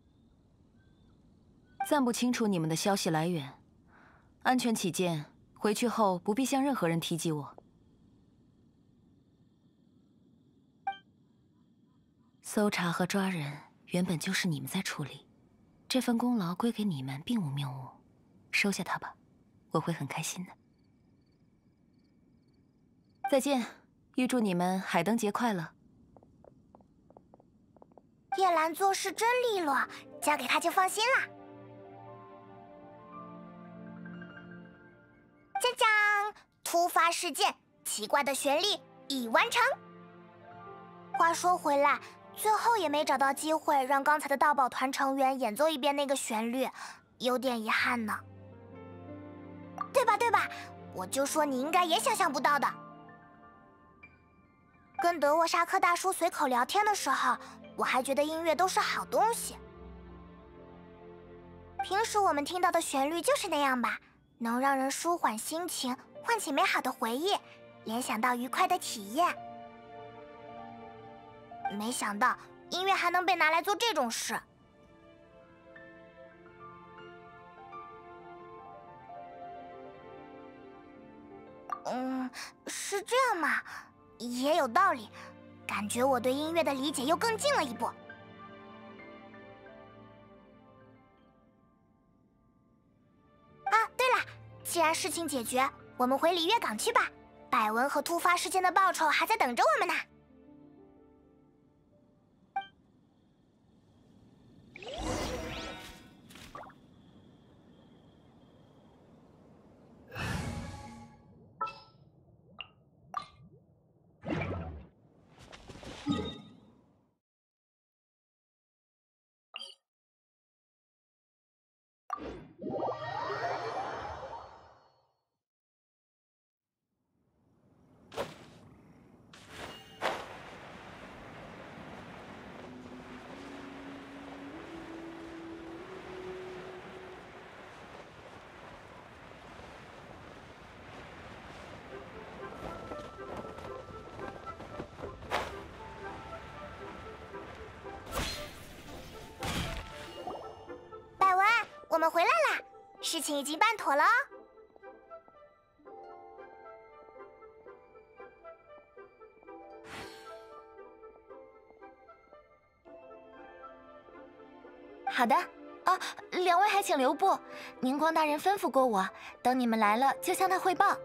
暂不清楚你们的消息来源，安全起见，回去后不必向任何人提及我。搜查和抓人原本就是你们在处理，这份功劳归给你们并无谬误，收下它吧，我会很开心的。再见，预祝你们海灯节快乐。 叶兰做事真利落，交给她就放心了。讲讲突发事件，奇怪的旋律已完成。话说回来，最后也没找到机会让刚才的盗宝团成员演奏一遍那个旋律，有点遗憾呢。对吧？对吧？我就说你应该也想象不到的。跟德沃沙克大叔随口聊天的时候，我还觉得音乐都是好东西。平时我们听到的旋律就是那样吧，能让人舒缓心情，唤起美好的回忆，联想到愉快的体验。没想到音乐还能被拿来做这种事。是这样吗？也有道理，感觉我对音乐的理解又更近了一步。对了，既然事情解决，我们回璃月港去吧。百闻和突发事件的报酬还在等着我们呢。 事情已经办妥了哦。 好的。啊，两位还请留步。宁光大人吩咐过我，等你们来了就向他汇报。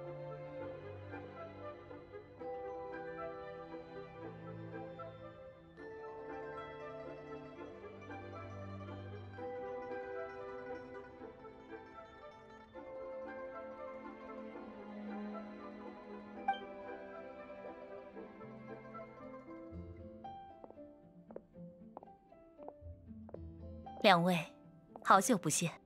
两位，好久不见。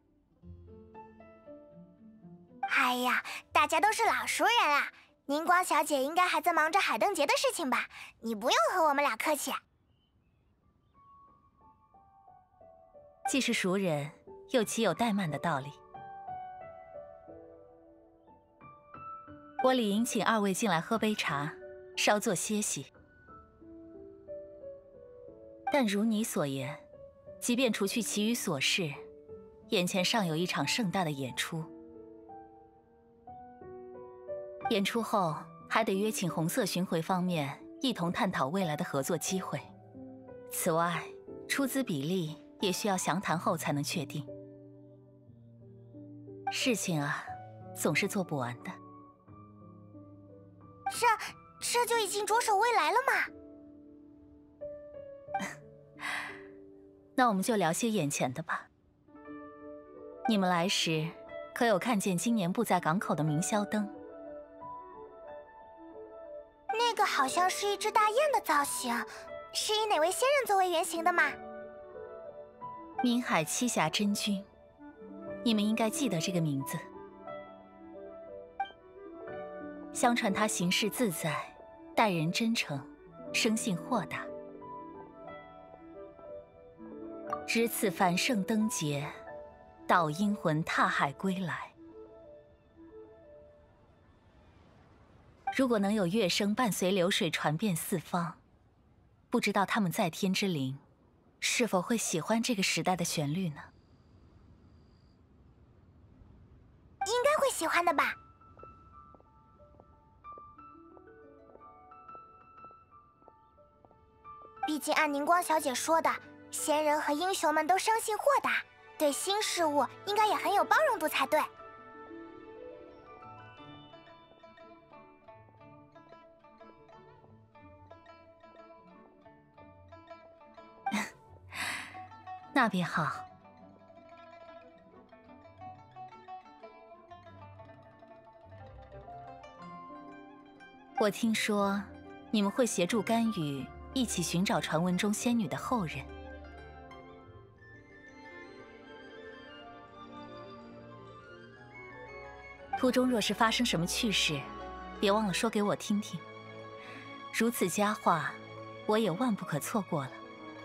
哎呀，大家都是老熟人啦。宁光小姐应该还在忙着海灯节的事情吧？你不用和我们俩客气。 既是熟人，又岂有怠慢的道理？我理应请二位进来喝杯茶，稍作歇息。但如你所言，即便除去其余琐事，眼前尚有一场盛大的演出。演出后，还得约请红色巡回方面一同探讨未来的合作机会。此外，出资比例也需要详谈后才能确定。事情啊，总是做不完的。 这就已经着手未来了吗？ 那我们就聊些眼前的吧。你们来时，可有看见今年布在港口的明霄灯？ 那个好像是一只大雁的造型，是以哪位仙人作为原型的吗？ 明海七侠真君，你们应该记得这个名字。相传他行事自在，待人真诚，生性豁达。值此繁盛灯节，导阴魂踏海归来。如果能有乐声伴随流水传遍四方，不知道他们在天之灵是否会喜欢这个时代的旋律呢？ 应该会喜欢的吧。毕竟按宁光小姐说的，仙人和英雄们都生性豁达，对新事物应该也很有包容度才对。 那便好。我听说你们会协助甘雨一起寻找传闻中仙女的后人。途中若是发生什么趣事，别忘了说给我听听。如此佳话，我也万不可错过了。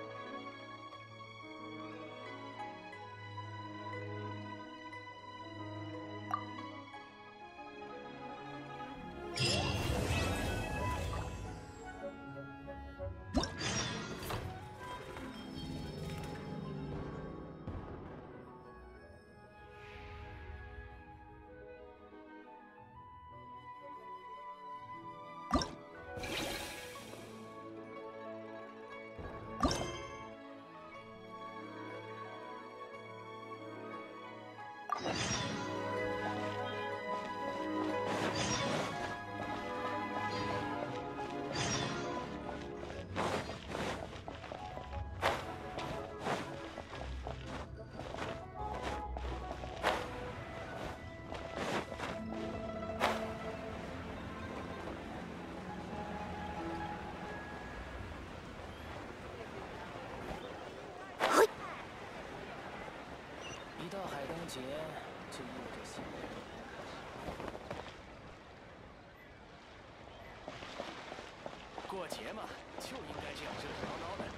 一到海灯节，就意味着新人。过节嘛，就应该这样热热闹闹的。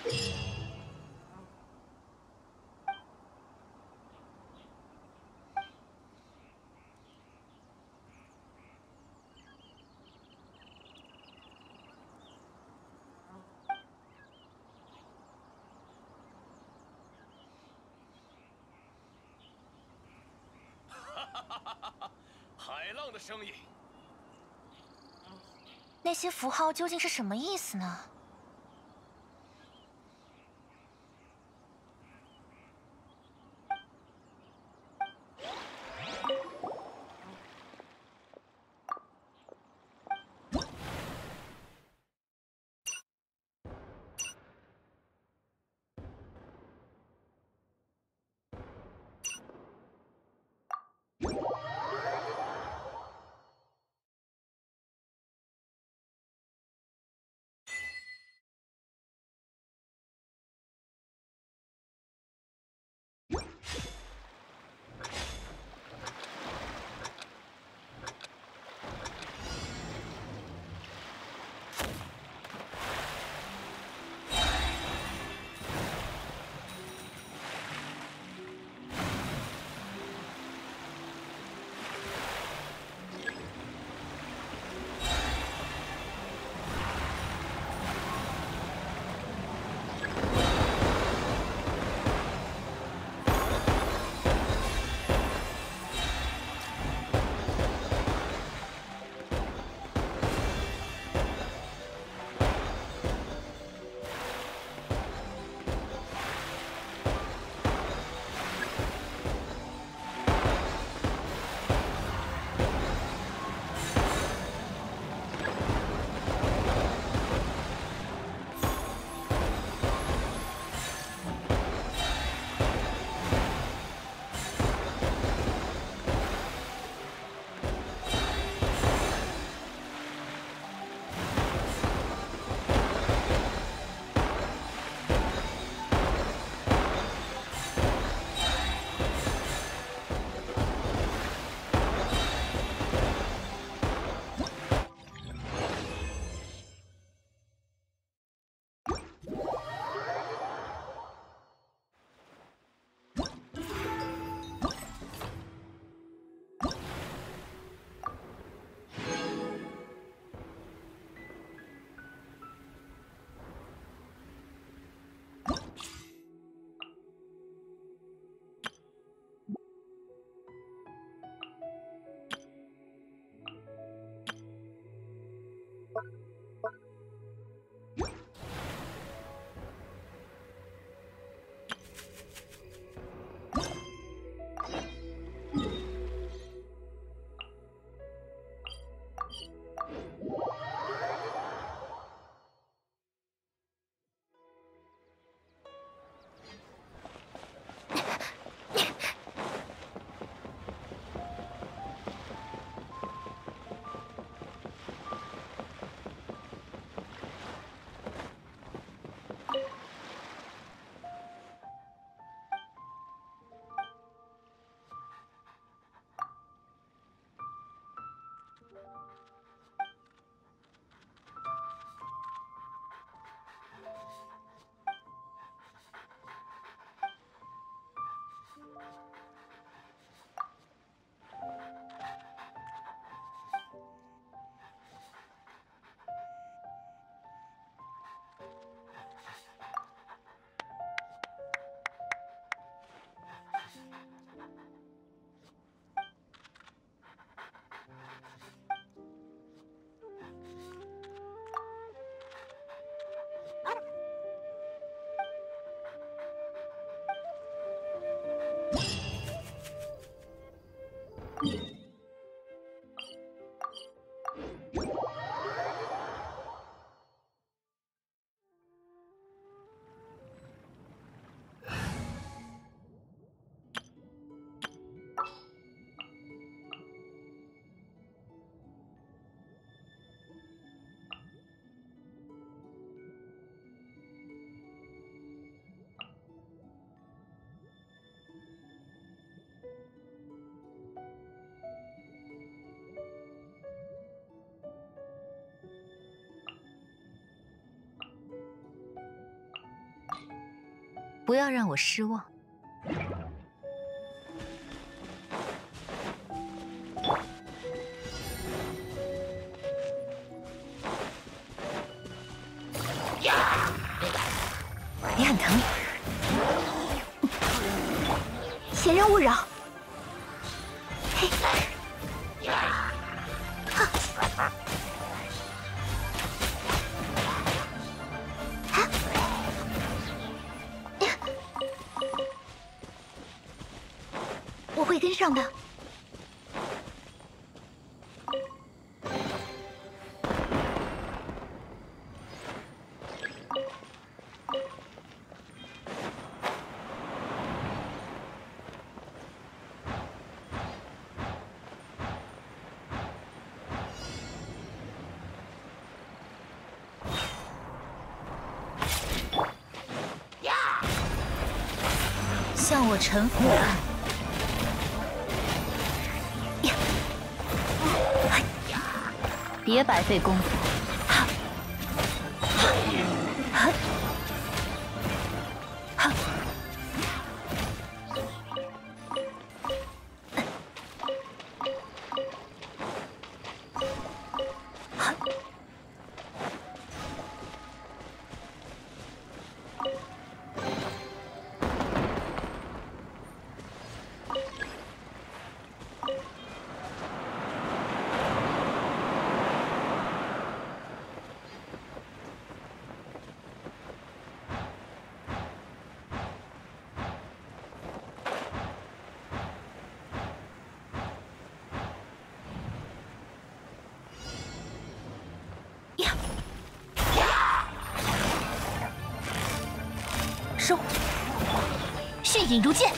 海浪的声音。 那些符号究竟是什么意思呢？ 不要让我失望。 你很疼，闲人勿扰。嘿，我会跟上的。 向我臣服吧。别白费功夫。 收，迅影如剑。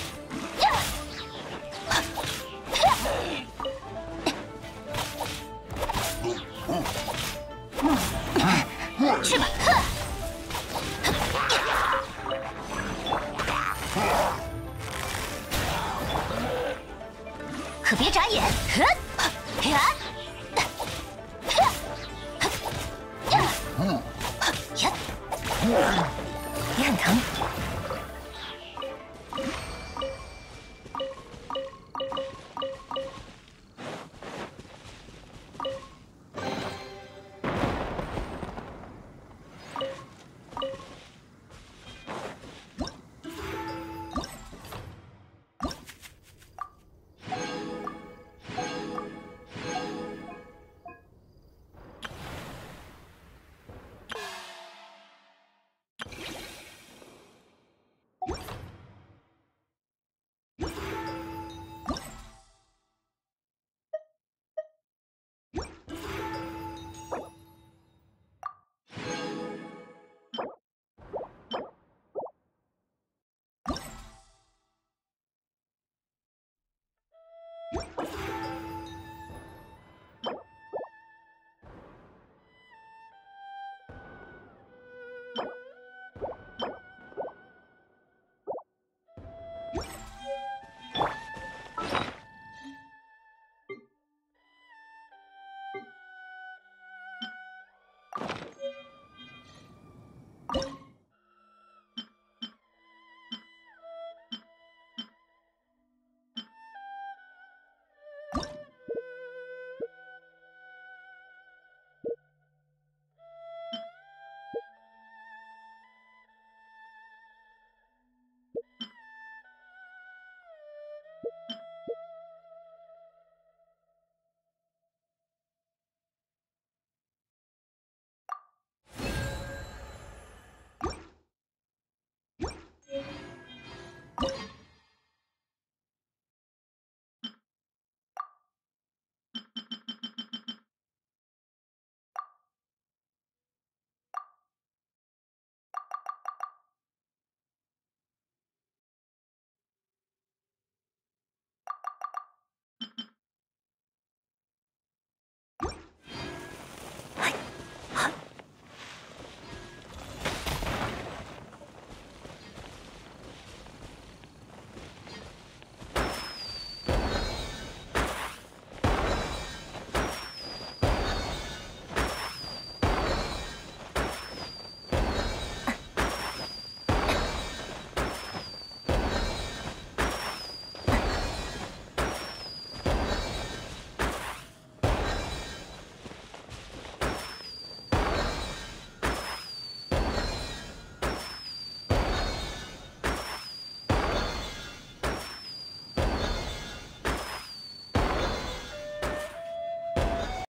去吧！可别眨眼！ 你很疼。